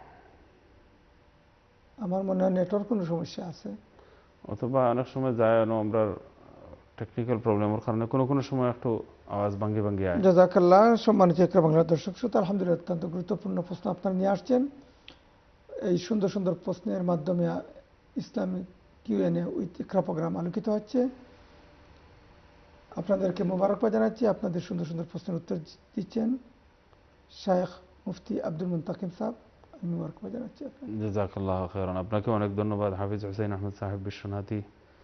আমার মনে হয় নেটওয়ার্ক কোনো সমস্যা আছে, অথবা অনেক সময় যায় আমরা টেকনিক্যাল প্রবলেমের কারণে কোনো সময় একটু আওয়াজ ভাঙ্গি আয়। জাযাকাল্লাহ। সম্মানিত ইকরা বাংলা দর্শক শ্রোতা, আলহামদুলিল্লাহ অত্যন্ত গুরুত্বপূর্ণ প্রশ্ন আপনারা নিয়ে আসছেন। এই সুন্দর সুন্দর প্রশ্নের মাধ্যমে ইসলামিক কিউএনএ উইথ ইকরা প্রোগ্রাম আলোকিত হচ্ছে। আপনাদেরকে মোবারকবাদ জানাচ্ছি, আপনাদের সুন্দর সুন্দর প্রশ্নের উত্তর দিচ্ছেন শায়েখ মুফতি আব্দুল মুন্তাকিম সাহেব, আমি মোবারকবাদ জানাচ্ছি আপনাকে। জাযাকাল্লাহু খাইরান। আপনাকে অনেক ধন্যবাদ হাফিজ হুসাইন আহমদ সাহেব বিশ্বনাথী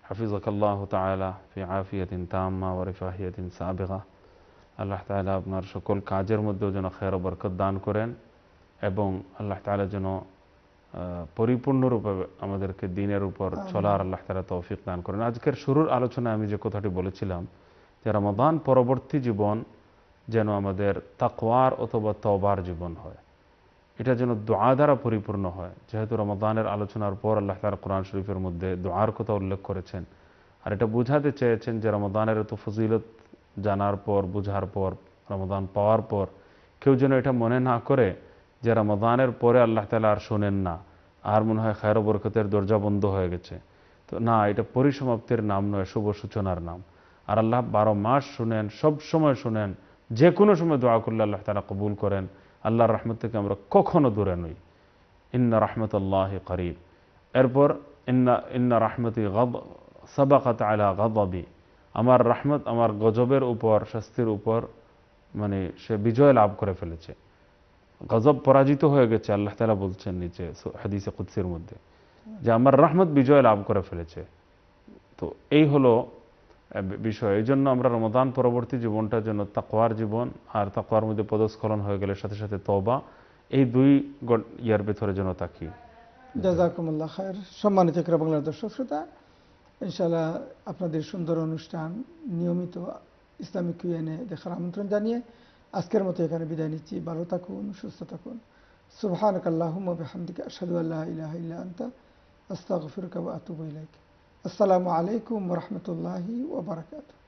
হাফিজাকাল্লাহু তাআলা ফি আফিয়াতিন তাম্মা ওয়া রিফাহিয়াতিন সাবিগা। আল্লাহ তাআলা আপনার সকল কাজের মধ্যেও যেন খায়র ও বরকত দান করেন এবং আল্লাহ তাআলা যেন পরিপূর্ণরূপে আমাদেরকে দ্বীনের উপর চলার আল্লাহ তাআলা তৌফিক দান করেন। আজকের শুরুর আলোচনায় আমি যে কথাটি বলেছিলাম যে রমাদান পরবর্তী জীবন যেন আমাদের তাকওয়ার অথবা তওবার জীবন হয়, এটা যেন দোয়া দ্বারা পরিপূর্ণ হয়। যেহেতু রমাদানের আলোচনার পর আল্লাহ তাআলা কোরআন শরীফের মধ্যে দোয়ার কথা উল্লেখ করেছেন, আর এটা বোঝাতে চেয়েছেন যে রমাদানের এত ফজিলত জানার পর, বুঝার পর, রমাদান পাওয়ার পর কেউ যেন এটা মনে না করে যে রমাদানের পরে আল্লাহ তাআলা আর শোনেন না, আর মনে হয় খায়র ও বরকতের দরজা বন্ধ হয়ে গেছে। তো না, এটা পরিসমাপ্তির নাম নয়, শুভ সূচনার নাম। আর আল্লাহ 12 মাস শুনেন, সব সময় শুনেন, যে কোনো সময় দোয়া করলে আল্লাহ তাআলা কবুল করেন। আল্লাহর রহমত থেকে আমরা কখনো দূরে নই। ইন্না রাহমাতাল্লাহি করিব। এরপর ইন্না রাহমতি সাবাকাত আলা গাদাবি, আমার রহমত আমার গজবের উপর, শাস্তির উপর মানে সে বিজয় লাভ করে ফেলেছে, গজব পরাজিত হয়ে গেছে। আল্লাহ তাআলা বলছেন নিচে হাদিসে কুদসির মধ্যে যে আমার রহমত বিজয় লাভ করে ফেলেছে। তো এই হলো বিষয়। এই জন্য আমরা রমাদান পরবর্তী জীবনটার জন্য তাকওয়ার জীবন, আর তাকওয়ার মধ্যে পদস্খলন হয়ে গেলে সাথে সাথে তওবা, এই দুই ইয়ার ভেতরে যেন তাকি। জাযাকুমুল্লাহ খায়র। সম্মানিত ইকরা বাংলার দর্শক শ্রোতা, ইনশাআল্লাহ আপনাদের সুন্দর অনুষ্ঠান নিয়মিত ইসলামিক কিউএনএ দেখার আমন্ত্রণ জানিয়ে আজকের মতো এখানে বিদায় নিচ্ছি। ভালো থাকুন, সুস্থ থাকুন। সুবহানাকাল্লাহুম্মা বিহামদিকা আশহাদু আল্লা ইলাহা ইল্লা আনতা আস্তাগফিরুকা ওয়া আতুবু ইলাইক। আসসালামু আলাইকুম ওয়া রাহমাতুল্লাহি ওয়া বারাকাতুহু।